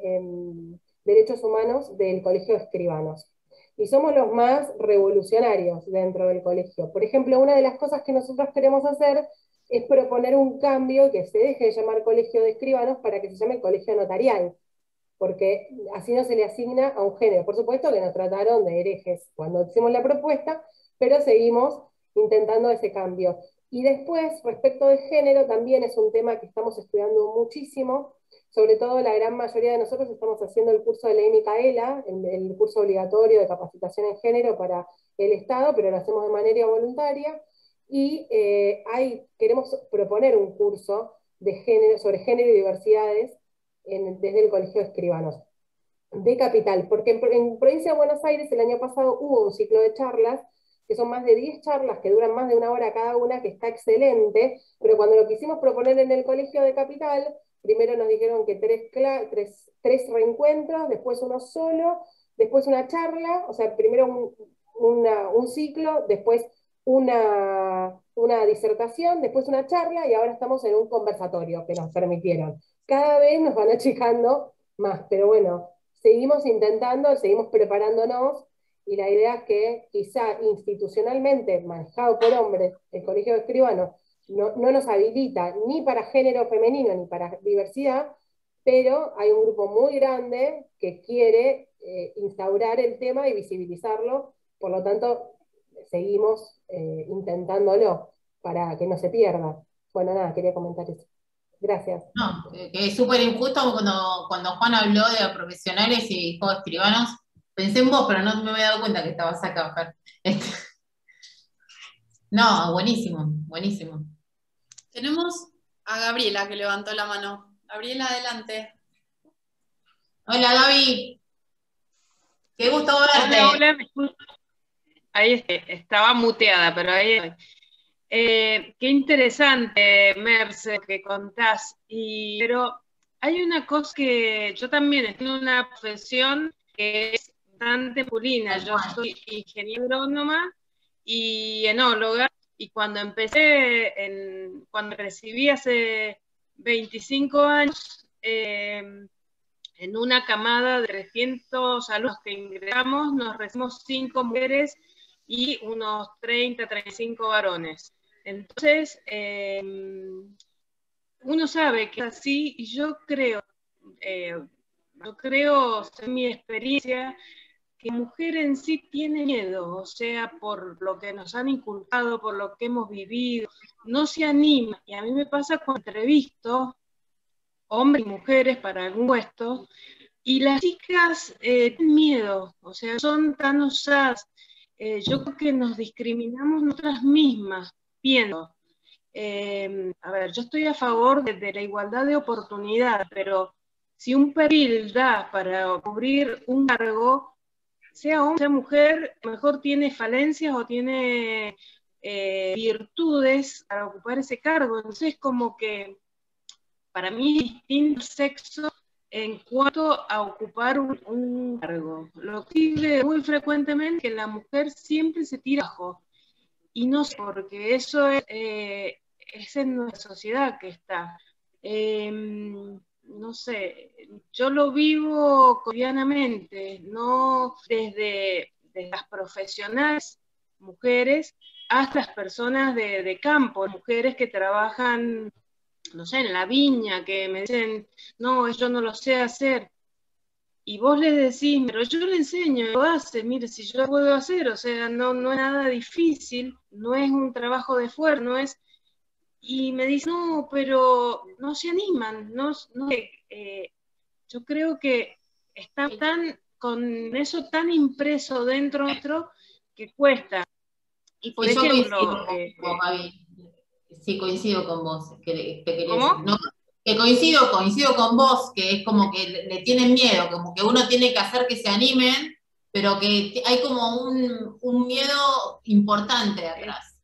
Derechos Humanos del Colegio de Escribanos. Y somos los más revolucionarios dentro del colegio. Por ejemplo, una de las cosas que nosotros queremos hacer es proponer un cambio que se deje de llamar colegio de escribanos para que se llame colegio notarial, porque así no se le asigna a un género. Por supuesto que nos trataron de herejes cuando hicimos la propuesta, pero seguimos intentando ese cambio. Y después, respecto de género, también es un tema que estamos estudiando muchísimo, sobre todo la gran mayoría de nosotros estamos haciendo el curso de Ley Micaela, el curso obligatorio de capacitación en género para el Estado, pero lo hacemos de manera voluntaria, y queremos proponer un curso de género, sobre género y diversidades desde el Colegio de Escribanos de Capital, porque en Provincia de Buenos Aires el año pasado hubo un ciclo de charlas, que son más de 10 charlas que duran más de 1 hora cada una, que está excelente, pero cuando lo quisimos proponer en el Colegio de Capital, primero nos dijeron que tres reencuentros, después uno solo, después una charla, o sea, primero un ciclo, después una disertación, después una charla, y ahora estamos en un conversatorio que nos permitieron. Cada vez nos van achicando más, pero bueno, seguimos intentando, seguimos preparándonos, y la idea es que quizá institucionalmente, manejado por hombres, el Colegio de Escribanos no nos habilita ni para género femenino ni para diversidad, pero hay un grupo muy grande que quiere instaurar el tema y visibilizarlo, por lo tanto seguimos intentándolo para que no se pierda. Bueno, nada, quería comentar eso. Gracias. No, que es súper injusto cuando Juan habló de profesionales y dijo escribanos, pensé en vos, pero no me había dado cuenta que estabas acá, Fer. No, buenísimo, buenísimo. Tenemos a Gabriela que levantó la mano. Gabriela, adelante. Hola, Gaby. Qué gusto verte. Hola, hola. Ahí estaba muteada, pero ahí estoy. Qué interesante, Merce, que contás. Pero hay una cosa que yo también tengo una profesión que es bastante masculina. Yo soy ingeniera agrónoma y enóloga, y cuando cuando recibí hace 25 años, en una camada de 300 alumnos que ingresamos, nos recibimos 5 mujeres y unos 30, 35 varones. Entonces, uno sabe que es así, y yo creo, en mi experiencia, que la mujer en sí tiene miedo, o sea, por lo que nos han inculcado, por lo que hemos vivido, no se anima. Y a mí me pasa cuando entrevisto hombres y mujeres para algún puesto, y las chicas tienen miedo, o sea, son tan osadas. Yo creo que nos discriminamos nosotras mismas, pienso. A ver, yo estoy a favor de la igualdad de oportunidad, pero si un perfil da para cubrir un cargo, sea hombre, sea mujer, mejor tiene falencias o tiene virtudes para ocupar ese cargo. Entonces, como que para mí es distinto el sexo en cuanto a ocupar un cargo. Lo que veo muy frecuentemente que la mujer siempre se tira abajo, y no sé, porque eso es en nuestra sociedad que está. No sé, yo lo vivo cotidianamente, no desde las profesionales mujeres hasta las personas de campo, mujeres que trabajan, no sé, en la viña, que me dicen, no, yo no lo sé hacer. Y vos les decís, pero yo le enseño, lo hace, mire, si yo lo puedo hacer, o sea, no es nada difícil, no es un trabajo de esfuerzo, no es... Y me dicen, no, pero no se animan, yo creo que están con eso tan impreso dentro nuestro que cuesta. Y por ejemplo... Sí, coincido con vos. ¿Cómo? No, que coincido con vos, que es como que le tienen miedo, como que uno tiene que hacer que se animen, pero que hay como un miedo importante atrás.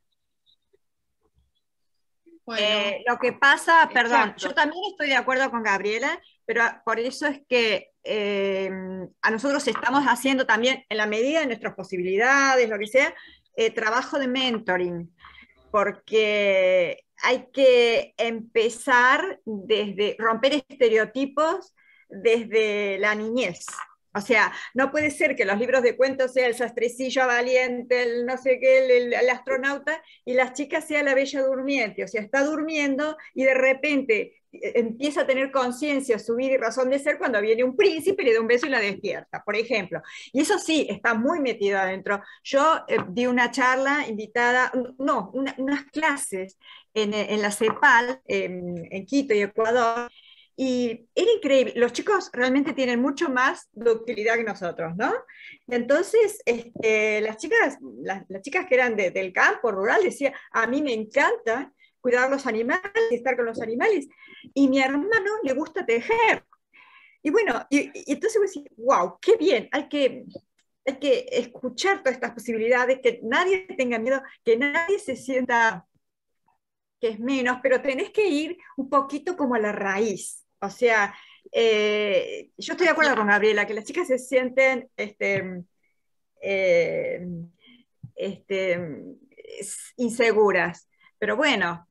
Bueno, lo que pasa, perdón, yo también estoy de acuerdo con Gabriela, pero por eso es que a nosotros estamos haciendo también, en la medida de nuestras posibilidades, lo que sea, trabajo de mentoring, porque hay que empezar desde romper estereotipos desde la niñez. O sea, no puede ser que los libros de cuentos sea el sastrecillo valiente, el no sé qué, el astronauta, y las chicas sea la bella durmiente. O sea, está durmiendo y de repente empieza a tener conciencia, su vida y razón de ser cuando viene un príncipe, le da un beso y la despierta, por ejemplo. Y eso sí, está muy metido adentro. Yo di una charla invitada, no, unas clases en la CEPAL, en Quito y Ecuador, y era increíble, los chicos realmente tienen mucho más ductilidad que nosotros, ¿no? Entonces, las chicas que eran del campo rural decían, a mí me encanta cuidar los animales, estar con los animales, y mi hermano le gusta tejer. Y bueno, y entonces voy a decir, wow, qué bien, hay que escuchar todas estas posibilidades, que nadie tenga miedo, que nadie se sienta que es menos, pero tenés que ir un poquito como a la raíz. O sea, yo estoy de acuerdo con Gabriela, que las chicas se sienten inseguras, pero bueno.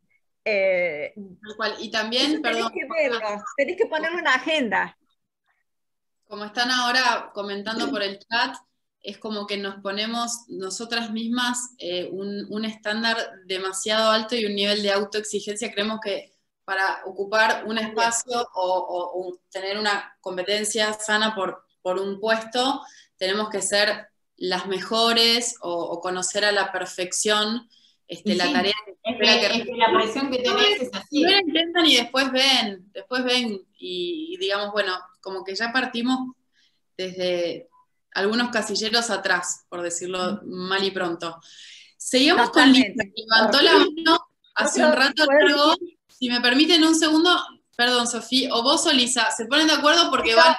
Y también, perdón, tenés que ponerle una agenda. Como están ahora comentando por el chat, es como que nos ponemos nosotras mismas un estándar demasiado alto y un nivel de autoexigencia. Creemos que para ocupar un espacio o tener una competencia sana por un puesto, tenemos que ser las mejores o conocer a la perfección la tarea. Es que la presión que tenés es así. Primero intentan y después ven y digamos, bueno, como que ya partimos desde algunos casilleros atrás, por decirlo mal y pronto. Seguimos con Lisa, levantó la mano hace un rato largo. Si me permiten un segundo, perdón, Sofía, o vos o Lisa, se ponen de acuerdo porque van...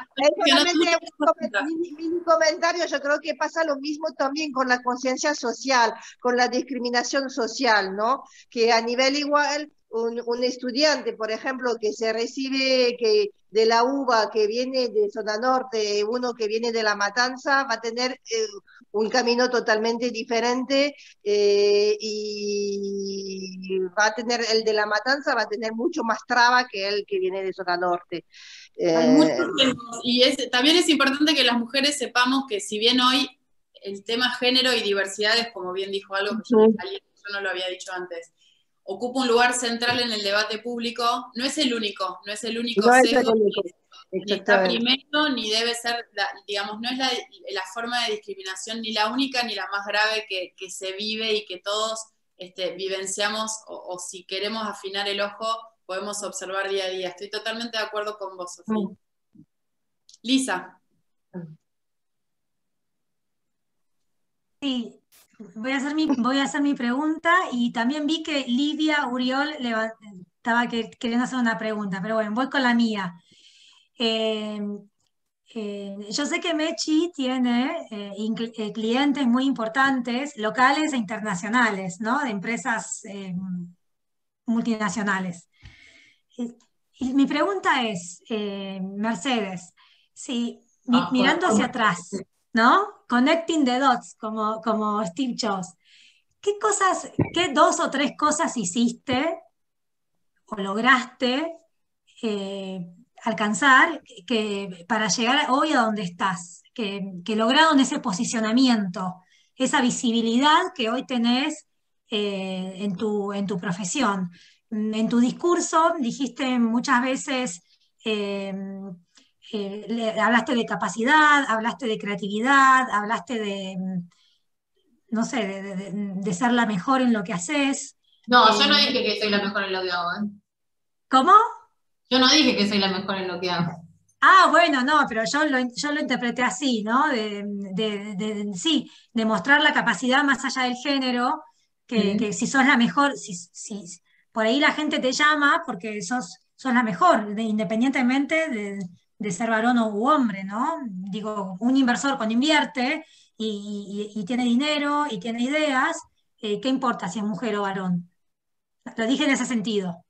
Mi comentario, yo creo que pasa lo mismo también con la conciencia social, con la discriminación social, ¿no? Que a nivel igual, un estudiante, por ejemplo, que se recibe de la UBA, que viene de zona norte, uno que viene de La Matanza, va a tener un camino totalmente diferente y va a tener, el de La Matanza va a tener mucho más traba que el que viene de zona norte. Y también es importante que las mujeres sepamos que si bien hoy el tema género y diversidad es, como bien dijo algo que yo no lo había dicho antes, ocupa un lugar central en el debate público, no es el único sesgo, ni está primero, ni debe ser, digamos, no es la forma de discriminación ni la única ni la más grave que se vive y que todos vivenciamos, o si queremos afinar el ojo, podemos observar día a día. Estoy totalmente de acuerdo con vos, Sofía. Lisa. Sí. Voy a hacer mi pregunta, y también vi que Lidia Uriol estaba queriendo hacer una pregunta, pero bueno, voy con la mía. Yo sé que Mechi tiene clientes muy importantes, locales e internacionales, ¿no? De empresas multinacionales. Y mi pregunta es, Mercedes, mirando hacia atrás, ¿no? Connecting the dots, como Steve Jobs. ¿Qué 2 o 3 cosas hiciste o lograste alcanzar para llegar hoy a donde estás? Que lograron ese posicionamiento, esa visibilidad que hoy tenés en tu profesión. En tu discurso dijiste muchas veces... hablaste de capacidad, hablaste de creatividad, hablaste de, no sé, de ser la mejor en lo que haces. No, yo no dije que soy la mejor en lo que hago. ¿Cómo? Yo no dije que soy la mejor en lo que hago. Ah, bueno, no, pero yo lo interpreté así, ¿no? Sí, de mostrar la capacidad más allá del género, que si sos la mejor, por ahí la gente te llama porque sos la mejor, independientemente de ser varón u hombre, ¿no? Digo, un inversor cuando invierte y tiene dinero y tiene ideas, ¿qué importa si es mujer o varón? Lo dije en ese sentido.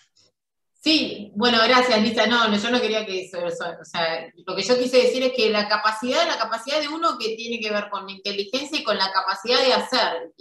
Sí, bueno, gracias, Lisa. No, yo no quería que eso, o sea, lo que yo quise decir es que la capacidad de uno que tiene que ver con la inteligencia y con la capacidad de hacer,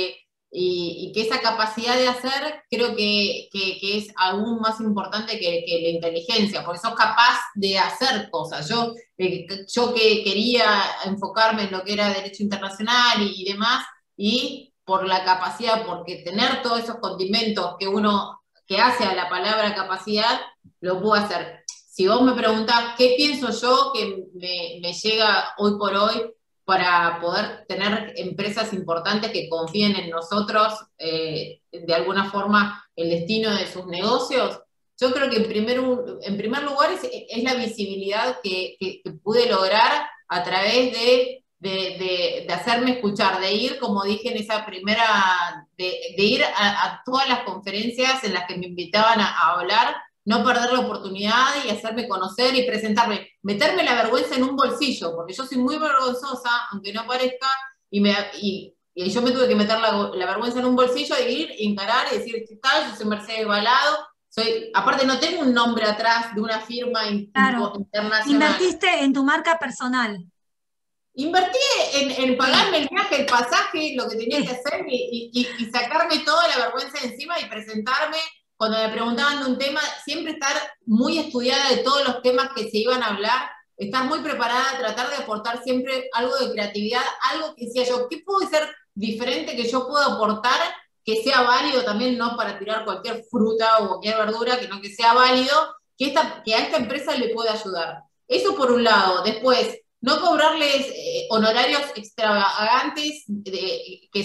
y que esa capacidad de hacer creo que es aún más importante que la inteligencia, porque sos capaz de hacer cosas. Yo que quería enfocarme en lo que era derecho internacional y demás, y por la capacidad, porque tener todos esos condimentos que hace a la palabra capacidad, lo puedo hacer. Si vos me preguntás qué pienso yo que me llega hoy por hoy para poder tener empresas importantes que confíen en nosotros, de alguna forma, el destino de sus negocios, yo creo que en primer lugar es la visibilidad que pude lograr a través de hacerme escuchar, de ir, como dije en esa primera, de ir a todas las conferencias en las que me invitaban a hablar, no perder la oportunidad y hacerme conocer y presentarme, meterme la vergüenza en un bolsillo, porque yo soy muy vergonzosa, aunque no parezca, y yo me tuve que meter la vergüenza en un bolsillo e ir, encarar y decir, ¿qué tal? Yo soy Mercedes Balado, aparte no tengo un nombre atrás de una firma Claro, internacional. invertiste en tu marca personal. Invertí en pagarme el viaje, el pasaje, lo que tenía que hacer y sacarme toda la vergüenza de encima y presentarme. Cuando me preguntaban de un tema, siempre estar muy estudiada de todos los temas que se iban a hablar, estar muy preparada, tratar de aportar siempre algo de creatividad, algo que decía yo, ¿qué puede ser diferente que yo puedo aportar que sea válido también, no para tirar cualquier fruta o cualquier verdura, que sea válido, que a esta empresa le pueda ayudar? Eso por un lado. Después, no cobrarles honorarios extravagantes que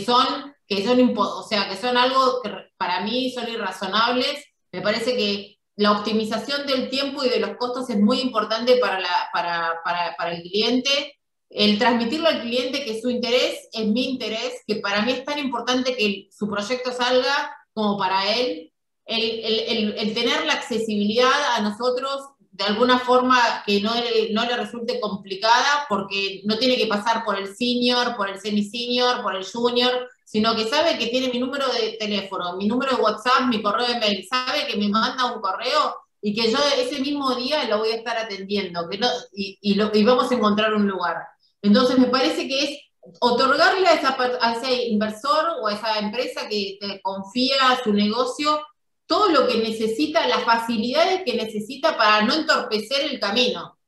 son algo que para mí son irrazonables. Me parece que la optimización del tiempo y de los costos es muy importante para el cliente. El transmitirle al cliente que su interés es mi interés, que para mí es tan importante que su proyecto salga como para él. El tener la accesibilidad a nosotros de alguna forma que no le resulte complicada, porque no tiene que pasar por el senior, por el semi-senior, por el junior, sino que sabe que tiene mi número de teléfono, mi número de WhatsApp, mi correo de mail, sabe que me manda un correo y que yo ese mismo día lo voy a estar atendiendo, y vamos a encontrar un lugar. Entonces me parece que es otorgarle a ese inversor o a esa empresa que te confía su negocio todo lo que necesita, las facilidades que necesita para no entorpecer el camino.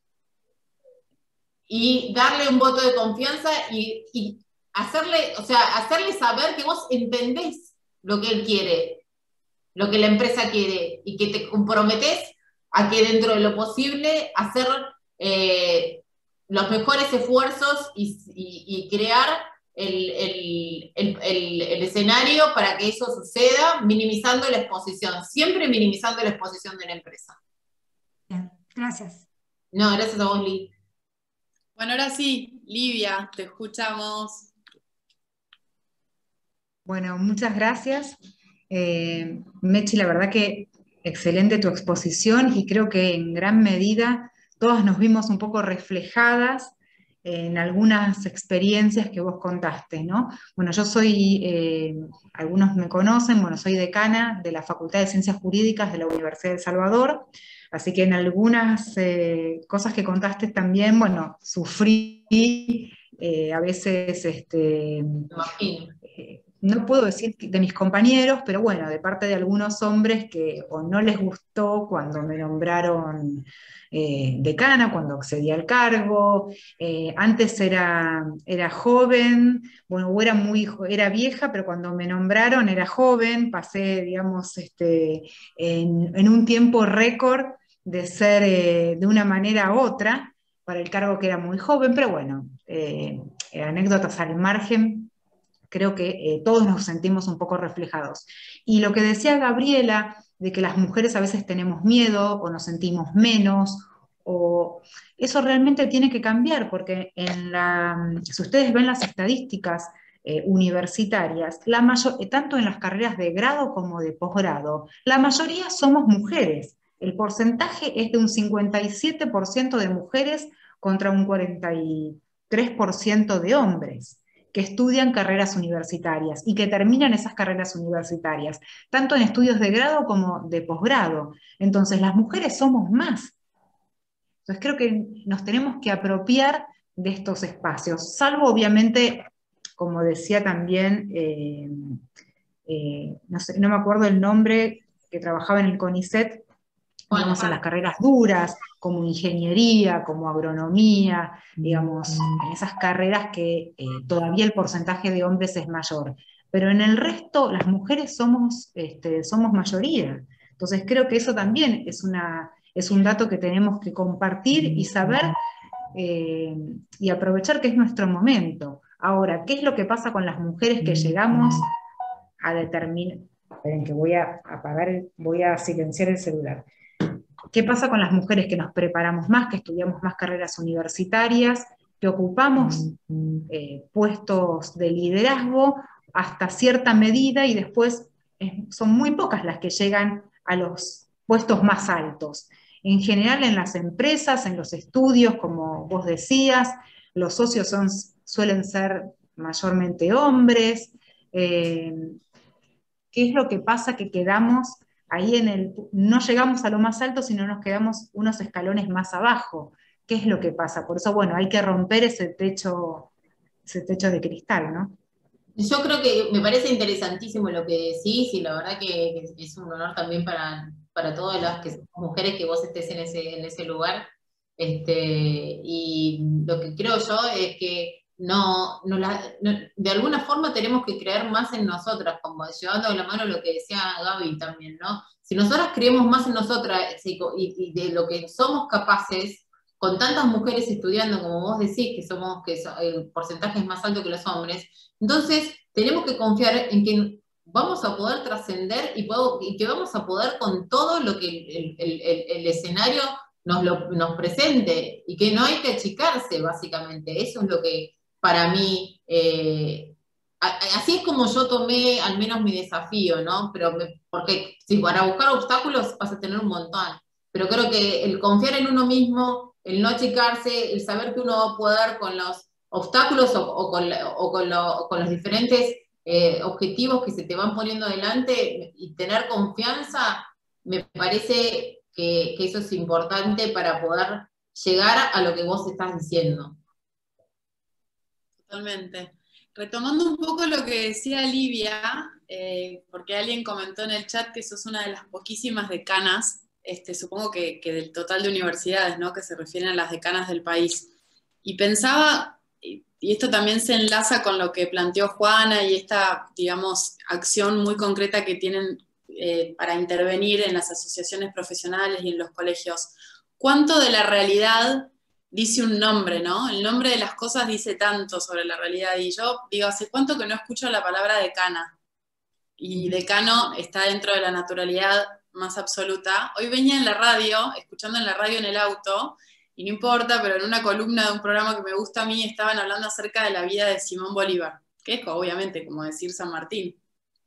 Y darle un voto de confianza y hacerle saber que vos entendés lo que él quiere, lo que la empresa quiere, y que te comprometés a que dentro de lo posible hacer los mejores esfuerzos y crear el escenario para que eso suceda, minimizando la exposición, siempre minimizando la exposición de la empresa. Bien, gracias. No, gracias a vos, Lee. Bueno, ahora sí, Livia, te escuchamos. Bueno, muchas gracias. Mechi, la verdad que excelente tu exposición, y creo que en gran medida todas nos vimos un poco reflejadas en algunas experiencias que vos contaste, ¿no? Bueno, yo soy, algunos me conocen, bueno, soy decana de la Facultad de Ciencias Jurídicas de la Universidad de El Salvador, así que en algunas cosas que contaste también, bueno, sufrí a veces, no puedo decir de mis compañeros, pero bueno, de parte de algunos hombres que o no les gustó cuando me nombraron decana, cuando accedí al cargo. Antes era joven, bueno, era vieja, pero cuando me nombraron era joven, pasé, digamos, en un tiempo récord de ser de una manera a otra, para el cargo que era muy joven, pero bueno, anécdotas al margen. Creo que todos nos sentimos un poco reflejados. Y lo que decía Gabriela, de que las mujeres a veces tenemos miedo o nos sentimos menos, o eso realmente tiene que cambiar, porque si ustedes ven las estadísticas universitarias, tanto en las carreras de grado como de posgrado, la mayoría somos mujeres. el porcentaje es de un 57% de mujeres contra un 43% de hombres que estudian carreras universitarias y que terminan esas carreras universitarias, tanto en estudios de grado como de posgrado. Entonces, las mujeres somos más. Entonces, creo que nos tenemos que apropiar de estos espacios, salvo obviamente, como decía también, no sé, no me acuerdo el nombre, que trabajaba en el CONICET, digamos, en las carreras duras, como ingeniería, como agronomía, digamos, en esas carreras que todavía el porcentaje de hombres es mayor. Pero en el resto, las mujeres somos mayoría. Entonces creo que eso también es un dato que tenemos que compartir y saber y aprovechar que es nuestro momento. Ahora, ¿qué es lo que pasa con las mujeres que llegamos a determinar? Esperen que voy a silenciar el celular. ¿Qué pasa con las mujeres que nos preparamos más, que estudiamos más carreras universitarias, que ocupamos puestos de liderazgo hasta cierta medida y después son muy pocas las que llegan a los puestos más altos? En general en las empresas, en los estudios, como vos decías, los socios suelen ser mayormente hombres. ¿Qué es lo que pasa? Que quedamos ahí no llegamos a lo más alto, sino nos quedamos unos escalones más abajo. ¿Qué es lo que pasa? Por eso, bueno, hay que romper ese techo de cristal, ¿no? Yo creo que me parece interesantísimo lo que decís, y la verdad que es un honor también para todas las que somos mujeres que vos estés en ese lugar. Y lo que creo yo es que de alguna forma tenemos que creer más en nosotras, como llevando de la mano lo que decía Gaby también, ¿no? Si nosotras creemos más en nosotras y de lo que somos capaces, con tantas mujeres estudiando, como vos decís, que el porcentaje es más alto que los hombres, entonces tenemos que confiar en que vamos a poder trascender y que vamos a poder con todo lo que el escenario nos presente, y que no hay que achicarse, básicamente. Eso es lo que para mí, así es como yo tomé al menos mi desafío, ¿no? Porque si para buscar obstáculos vas a tener un montón, pero creo que el confiar en uno mismo, el no achicarse, el saber que uno va a poder con los obstáculos o con los diferentes objetivos que se te van poniendo adelante, y tener confianza, me parece que eso es importante para poder llegar a lo que vos estás diciendo. Totalmente. Retomando un poco lo que decía Livia, porque alguien comentó en el chat que sos una de las poquísimas decanas, supongo que del total de universidades, ¿no? Que se refieren a las decanas del país. Y pensaba, y esto también se enlaza con lo que planteó Juana y esta, digamos, acción muy concreta que tienen para intervenir en las asociaciones profesionales y en los colegios. ¿Cuánto de la realidad dice un nombre, ¿no? El nombre de las cosas dice tanto sobre la realidad. Y yo digo, ¿hace cuánto que no escucho la palabra decana? Y decano está dentro de la naturalidad más absoluta. Hoy venía en la radio, escuchando en la radio en el auto, y no importa, pero en una columna de un programa que me gusta a mí estaban hablando acerca de la vida de Simón Bolívar, que es obviamente como decir San Martín.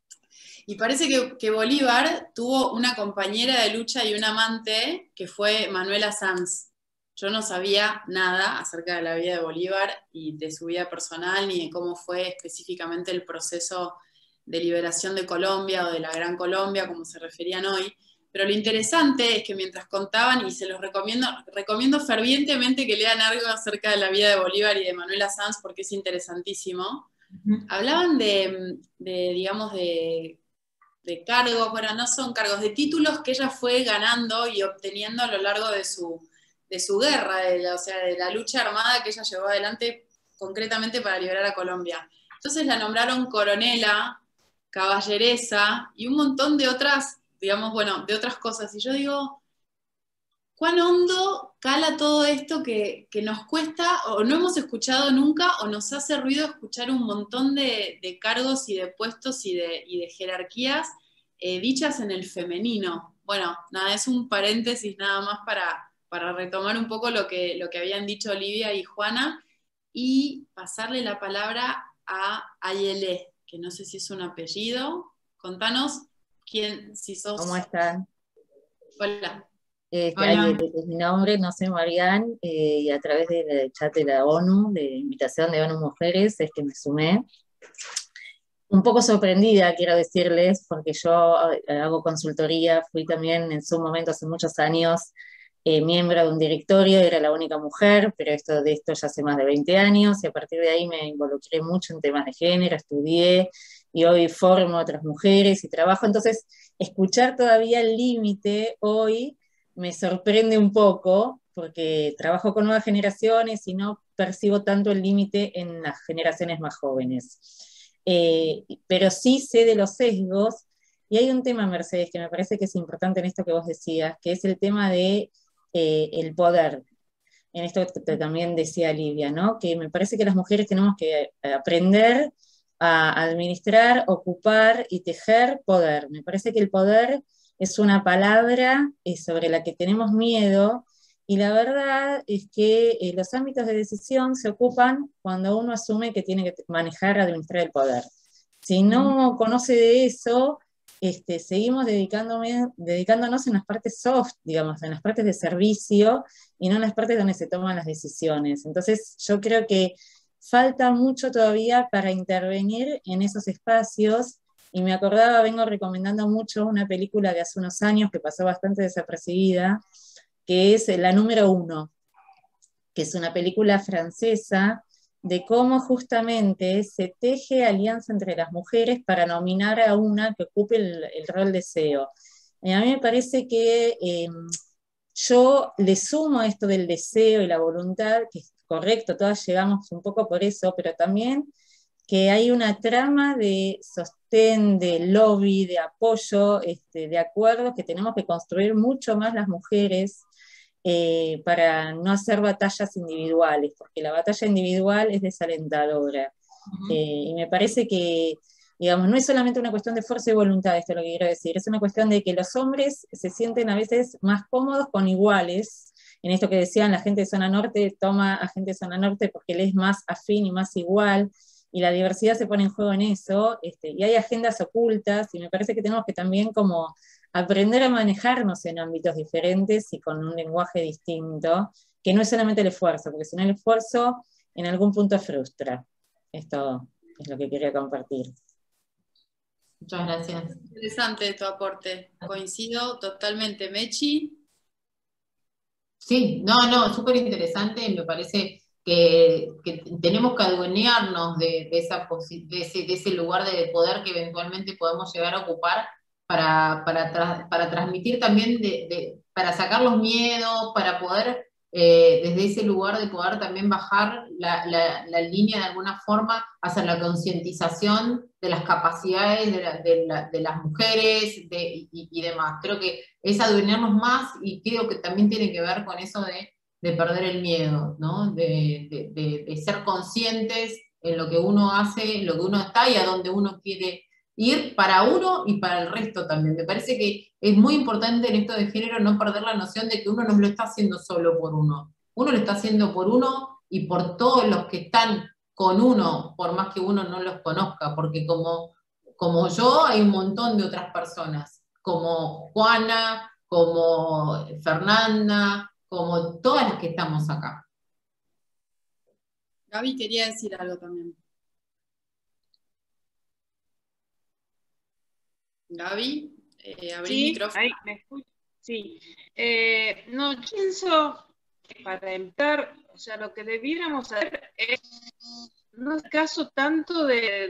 Y parece que Bolívar tuvo una compañera de lucha y un amante que fue Manuela Sanz. Yo no sabía nada acerca de la vida de Bolívar y de su vida personal, ni de cómo fue específicamente el proceso de liberación de Colombia o de la Gran Colombia, como se referían hoy. Pero lo interesante es que mientras contaban, y se los recomiendo fervientemente que lean algo acerca de la vida de Bolívar y de Manuela Sanz, porque es interesantísimo, hablaban digamos, de cargos, bueno, no son cargos, de títulos que ella fue ganando y obteniendo a lo largo de su guerra, de la lucha armada que ella llevó adelante concretamente para liberar a Colombia. Entonces la nombraron coronela, caballeresa y un montón de otras, digamos, bueno, de otras cosas. Y yo digo, ¿cuán hondo cala todo esto que nos cuesta o no hemos escuchado nunca, o nos hace ruido escuchar un montón de cargos y de puestos y de jerarquías dichas en el femenino? Bueno, nada, es un paréntesis nada más para retomar un poco lo que habían dicho Olivia y Juana, y pasarle la palabra a Ayelé, que no sé si es un apellido. Contanos si sos... ¿Cómo están? Hola. Hola. Es mi nombre, no soy Marian, y a través del chat de la ONU, de invitación de ONU Mujeres, es que me sumé. Un poco sorprendida, quiero decirles, porque yo hago consultoría, fui también en su momento, hace muchos años, miembro de un directorio, era la única mujer, pero de esto ya hace más de 20 años, y a partir de ahí me involucré mucho en temas de género, estudié, y hoy formo a otras mujeres y trabajo. Entonces, escuchar todavía el límite hoy me sorprende un poco, porque trabajo con nuevas generaciones y no percibo tanto el límite en las generaciones más jóvenes. Pero sí sé de los sesgos, y hay un tema, Mercedes, que me parece que es importante en esto que vos decías, que es el tema de el poder. En esto que también decía Livia, ¿no? Que me parece que las mujeres tenemos que aprender a administrar, ocupar y tejer poder. Me parece que el poder es una palabra sobre la que tenemos miedo, y la verdad es que los ámbitos de decisión se ocupan cuando uno asume que tiene que manejar, administrar el poder. Si no conoce de eso, seguimos dedicándonos en las partes soft, digamos, en las partes de servicio, y no en las partes donde se toman las decisiones. Entonces, yo creo que falta mucho todavía para intervenir en esos espacios, y me acordaba, vengo recomendando mucho una película de hace unos años que pasó bastante desapercibida, que es La Número 1, que es una película francesa de cómo justamente se teje alianza entre las mujeres para nominar a una que ocupe el rol de CEO. A mí me parece que yo le sumo a esto del deseo y la voluntad, que es correcto, todas llegamos un poco por eso, pero también que hay una trama de sostén, de lobby, de apoyo, de acuerdos que tenemos que construir mucho más las mujeres, para no hacer batallas individuales, porque la batalla individual es desalentadora. Y me parece que, digamos, no es solamente una cuestión de fuerza y voluntad, esto es lo que quiero decir, es una cuestión de que los hombres se sienten a veces más cómodos con iguales. En esto que decían, la gente de zona norte toma a gente de zona norte porque les es más afín y más igual, y la diversidad se pone en juego en eso, y hay agendas ocultas, y me parece que tenemos que también como aprender a manejarnos en ámbitos diferentes y con un lenguaje distinto, que no es solamente el esfuerzo, porque si no el esfuerzo en algún punto frustra. Esto es lo que quería compartir. Muchas gracias. Interesante tu aporte, coincido totalmente. Mechi. Sí, no, súper interesante, me parece que tenemos que adueñarnos de ese lugar de poder que eventualmente podemos llegar a ocupar para transmitir también, para sacar los miedos, para poder, desde ese lugar de poder también bajar la línea de alguna forma hacia la concientización de las capacidades de las mujeres y demás. Creo que es adueñarnos más, y creo que también tiene que ver con eso de perder el miedo, ¿no? De ser conscientes en lo que uno hace, en lo que uno está y a dónde uno quiere ir, para uno y para el resto también. Me parece que es muy importante en esto de género no perder la noción de que uno no lo está haciendo solo por uno. Uno lo está haciendo por uno y por todos los que están con uno, por más que uno no los conozca, porque como yo hay un montón de otras personas, como Juana, como Fernanda, como todas las que estamos acá. Gaby quería decir algo también. Gaby, abrí el micrófono. Ahí, ¿me escucho? Sí. No, pienso que para empezar, o sea, lo que debiéramos hacer es no hacer caso tanto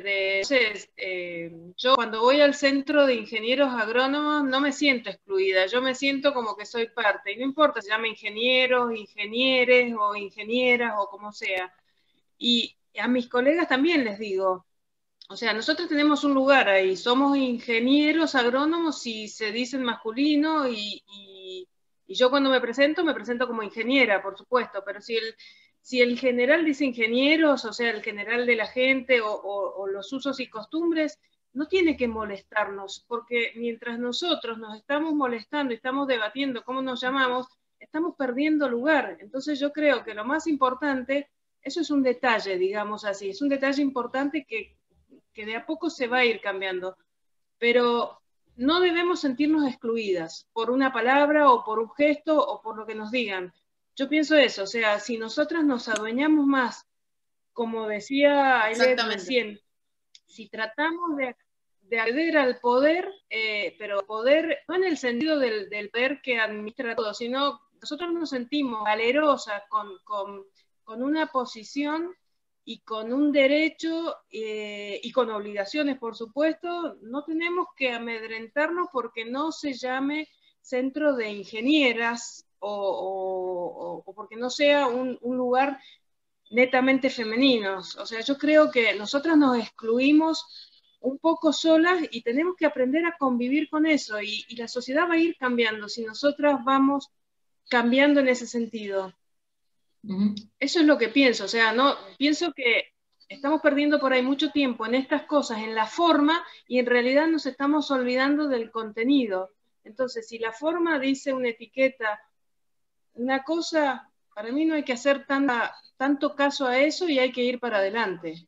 yo cuando voy al centro de ingenieros agrónomos no me siento excluida, yo me siento como que soy parte, y no importa si se llama ingenieros, ingenieres o ingenieras o como sea. Y a mis colegas también les digo, o sea, nosotros tenemos un lugar ahí, somos ingenieros agrónomos y se dicen masculino, y yo cuando me presento como ingeniera, por supuesto, pero si el general dice ingenieros, o sea, el general de la gente o los usos y costumbres, no tiene que molestarnos, porque mientras nosotros nos estamos molestando y estamos debatiendo cómo nos llamamos, estamos perdiendo lugar. Entonces yo creo que lo más importante, eso es un detalle, digamos así, es un detalle importante que de a poco se va a ir cambiando, pero no debemos sentirnos excluidas por una palabra o por un gesto o por lo que nos digan. Yo pienso eso, o sea, si nosotras nos adueñamos más, como decía Ailet recién, si tratamos de acceder al poder, pero poder, no en el sentido del poder que administra todo, sino nosotros nos sentimos valerosas con una posición y con un derecho y con obligaciones, por supuesto, no tenemos que amedrentarnos porque no se llame centro de ingenieras o porque no sea un lugar netamente femeninos. O sea, yo creo que nosotras nos excluimos un poco solas y tenemos que aprender a convivir con eso, y la sociedad va a ir cambiando si nosotras vamos cambiando en ese sentido. Eso es lo que pienso, o sea, no, pienso que estamos perdiendo por ahí mucho tiempo en estas cosas, en la forma, y en realidad nos estamos olvidando del contenido. Entonces, si la forma dice una etiqueta, una cosa, para mí no hay que hacer tanto caso a eso y hay que ir para adelante.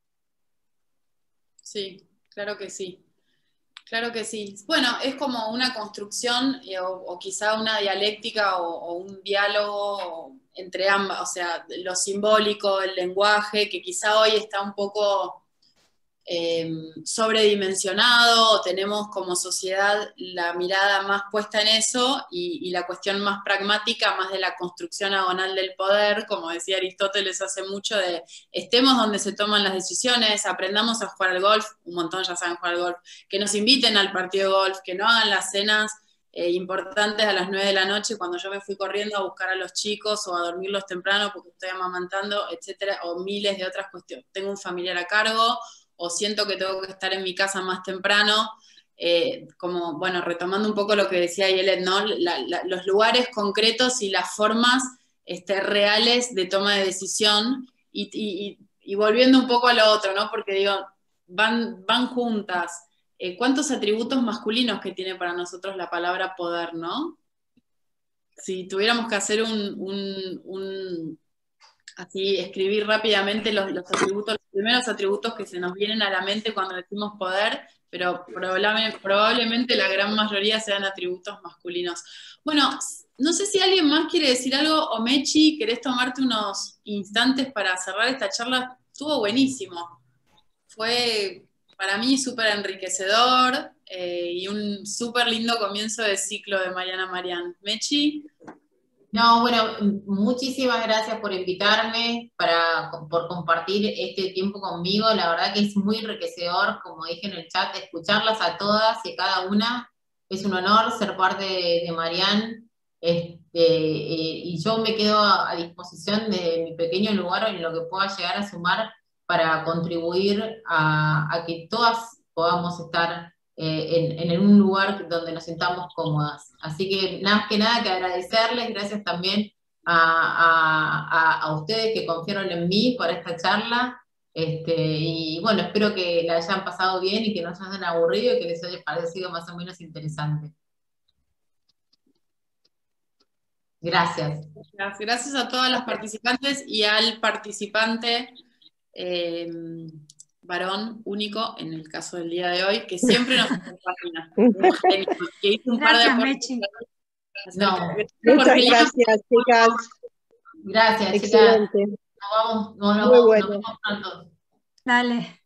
Sí, claro que sí. Claro que sí. Bueno, es como una construcción o quizá una dialéctica o un diálogo entre ambas, o sea, lo simbólico, el lenguaje, que quizá hoy está un poco sobredimensionado, tenemos como sociedad la mirada más puesta en eso y la cuestión más pragmática, más de la construcción agonal del poder, como decía Aristóteles hace mucho, de estemos donde se toman las decisiones, aprendamos a jugar al golf, un montón ya saben jugar al golf, que nos inviten al partido de golf, que no hagan las cenas importantes a las 9 de la noche cuando yo me fui corriendo a buscar a los chicos o a dormirlos temprano porque estoy amamantando, etcétera, o miles de otras cuestiones. Tengo un familiar a cargo, o siento que tengo que estar en mi casa más temprano, como, bueno, retomando un poco lo que decía Ailet, ¿no? Los lugares concretos y las formas reales de toma de decisión, y volviendo un poco a lo otro, ¿no? Porque digo, van juntas. ¿Cuántos atributos masculinos que tiene para nosotros la palabra poder, ¿no? Si tuviéramos que hacer así, escribir rápidamente los atributos, los primeros atributos que se nos vienen a la mente cuando decimos poder, pero probablemente la gran mayoría sean atributos masculinos. Bueno, no sé si alguien más quiere decir algo, o Mechi, ¿querés tomarte unos instantes para cerrar esta charla? Estuvo buenísimo. Fue para mí súper enriquecedor y un súper lindo comienzo de ciclo de Mariana Marián. Mechi. No, bueno, muchísimas gracias por invitarme, por compartir este tiempo conmigo. La verdad que es muy enriquecedor, como dije en el chat, escucharlas a todas y a cada una. Es un honor ser parte de Marián, y yo me quedo a disposición de mi pequeño lugar en lo que pueda llegar a sumar para contribuir a que todas podamos estar en un lugar donde nos sintamos cómodas. Así que más que nada que agradecerles, gracias también a ustedes que confiaron en mí para esta charla, y bueno, espero que la hayan pasado bien y que no se hayan aburrido y que les haya parecido más o menos interesante. Gracias. Gracias a todas las participantes y al participante varón único, en el caso del día de hoy, que siempre nos acompaña. Que hizo un par de Mechi. No. Muchas gracias, chicas. Gracias, excelente. Chicas. Nos vemos Muy bueno. pronto. Dale.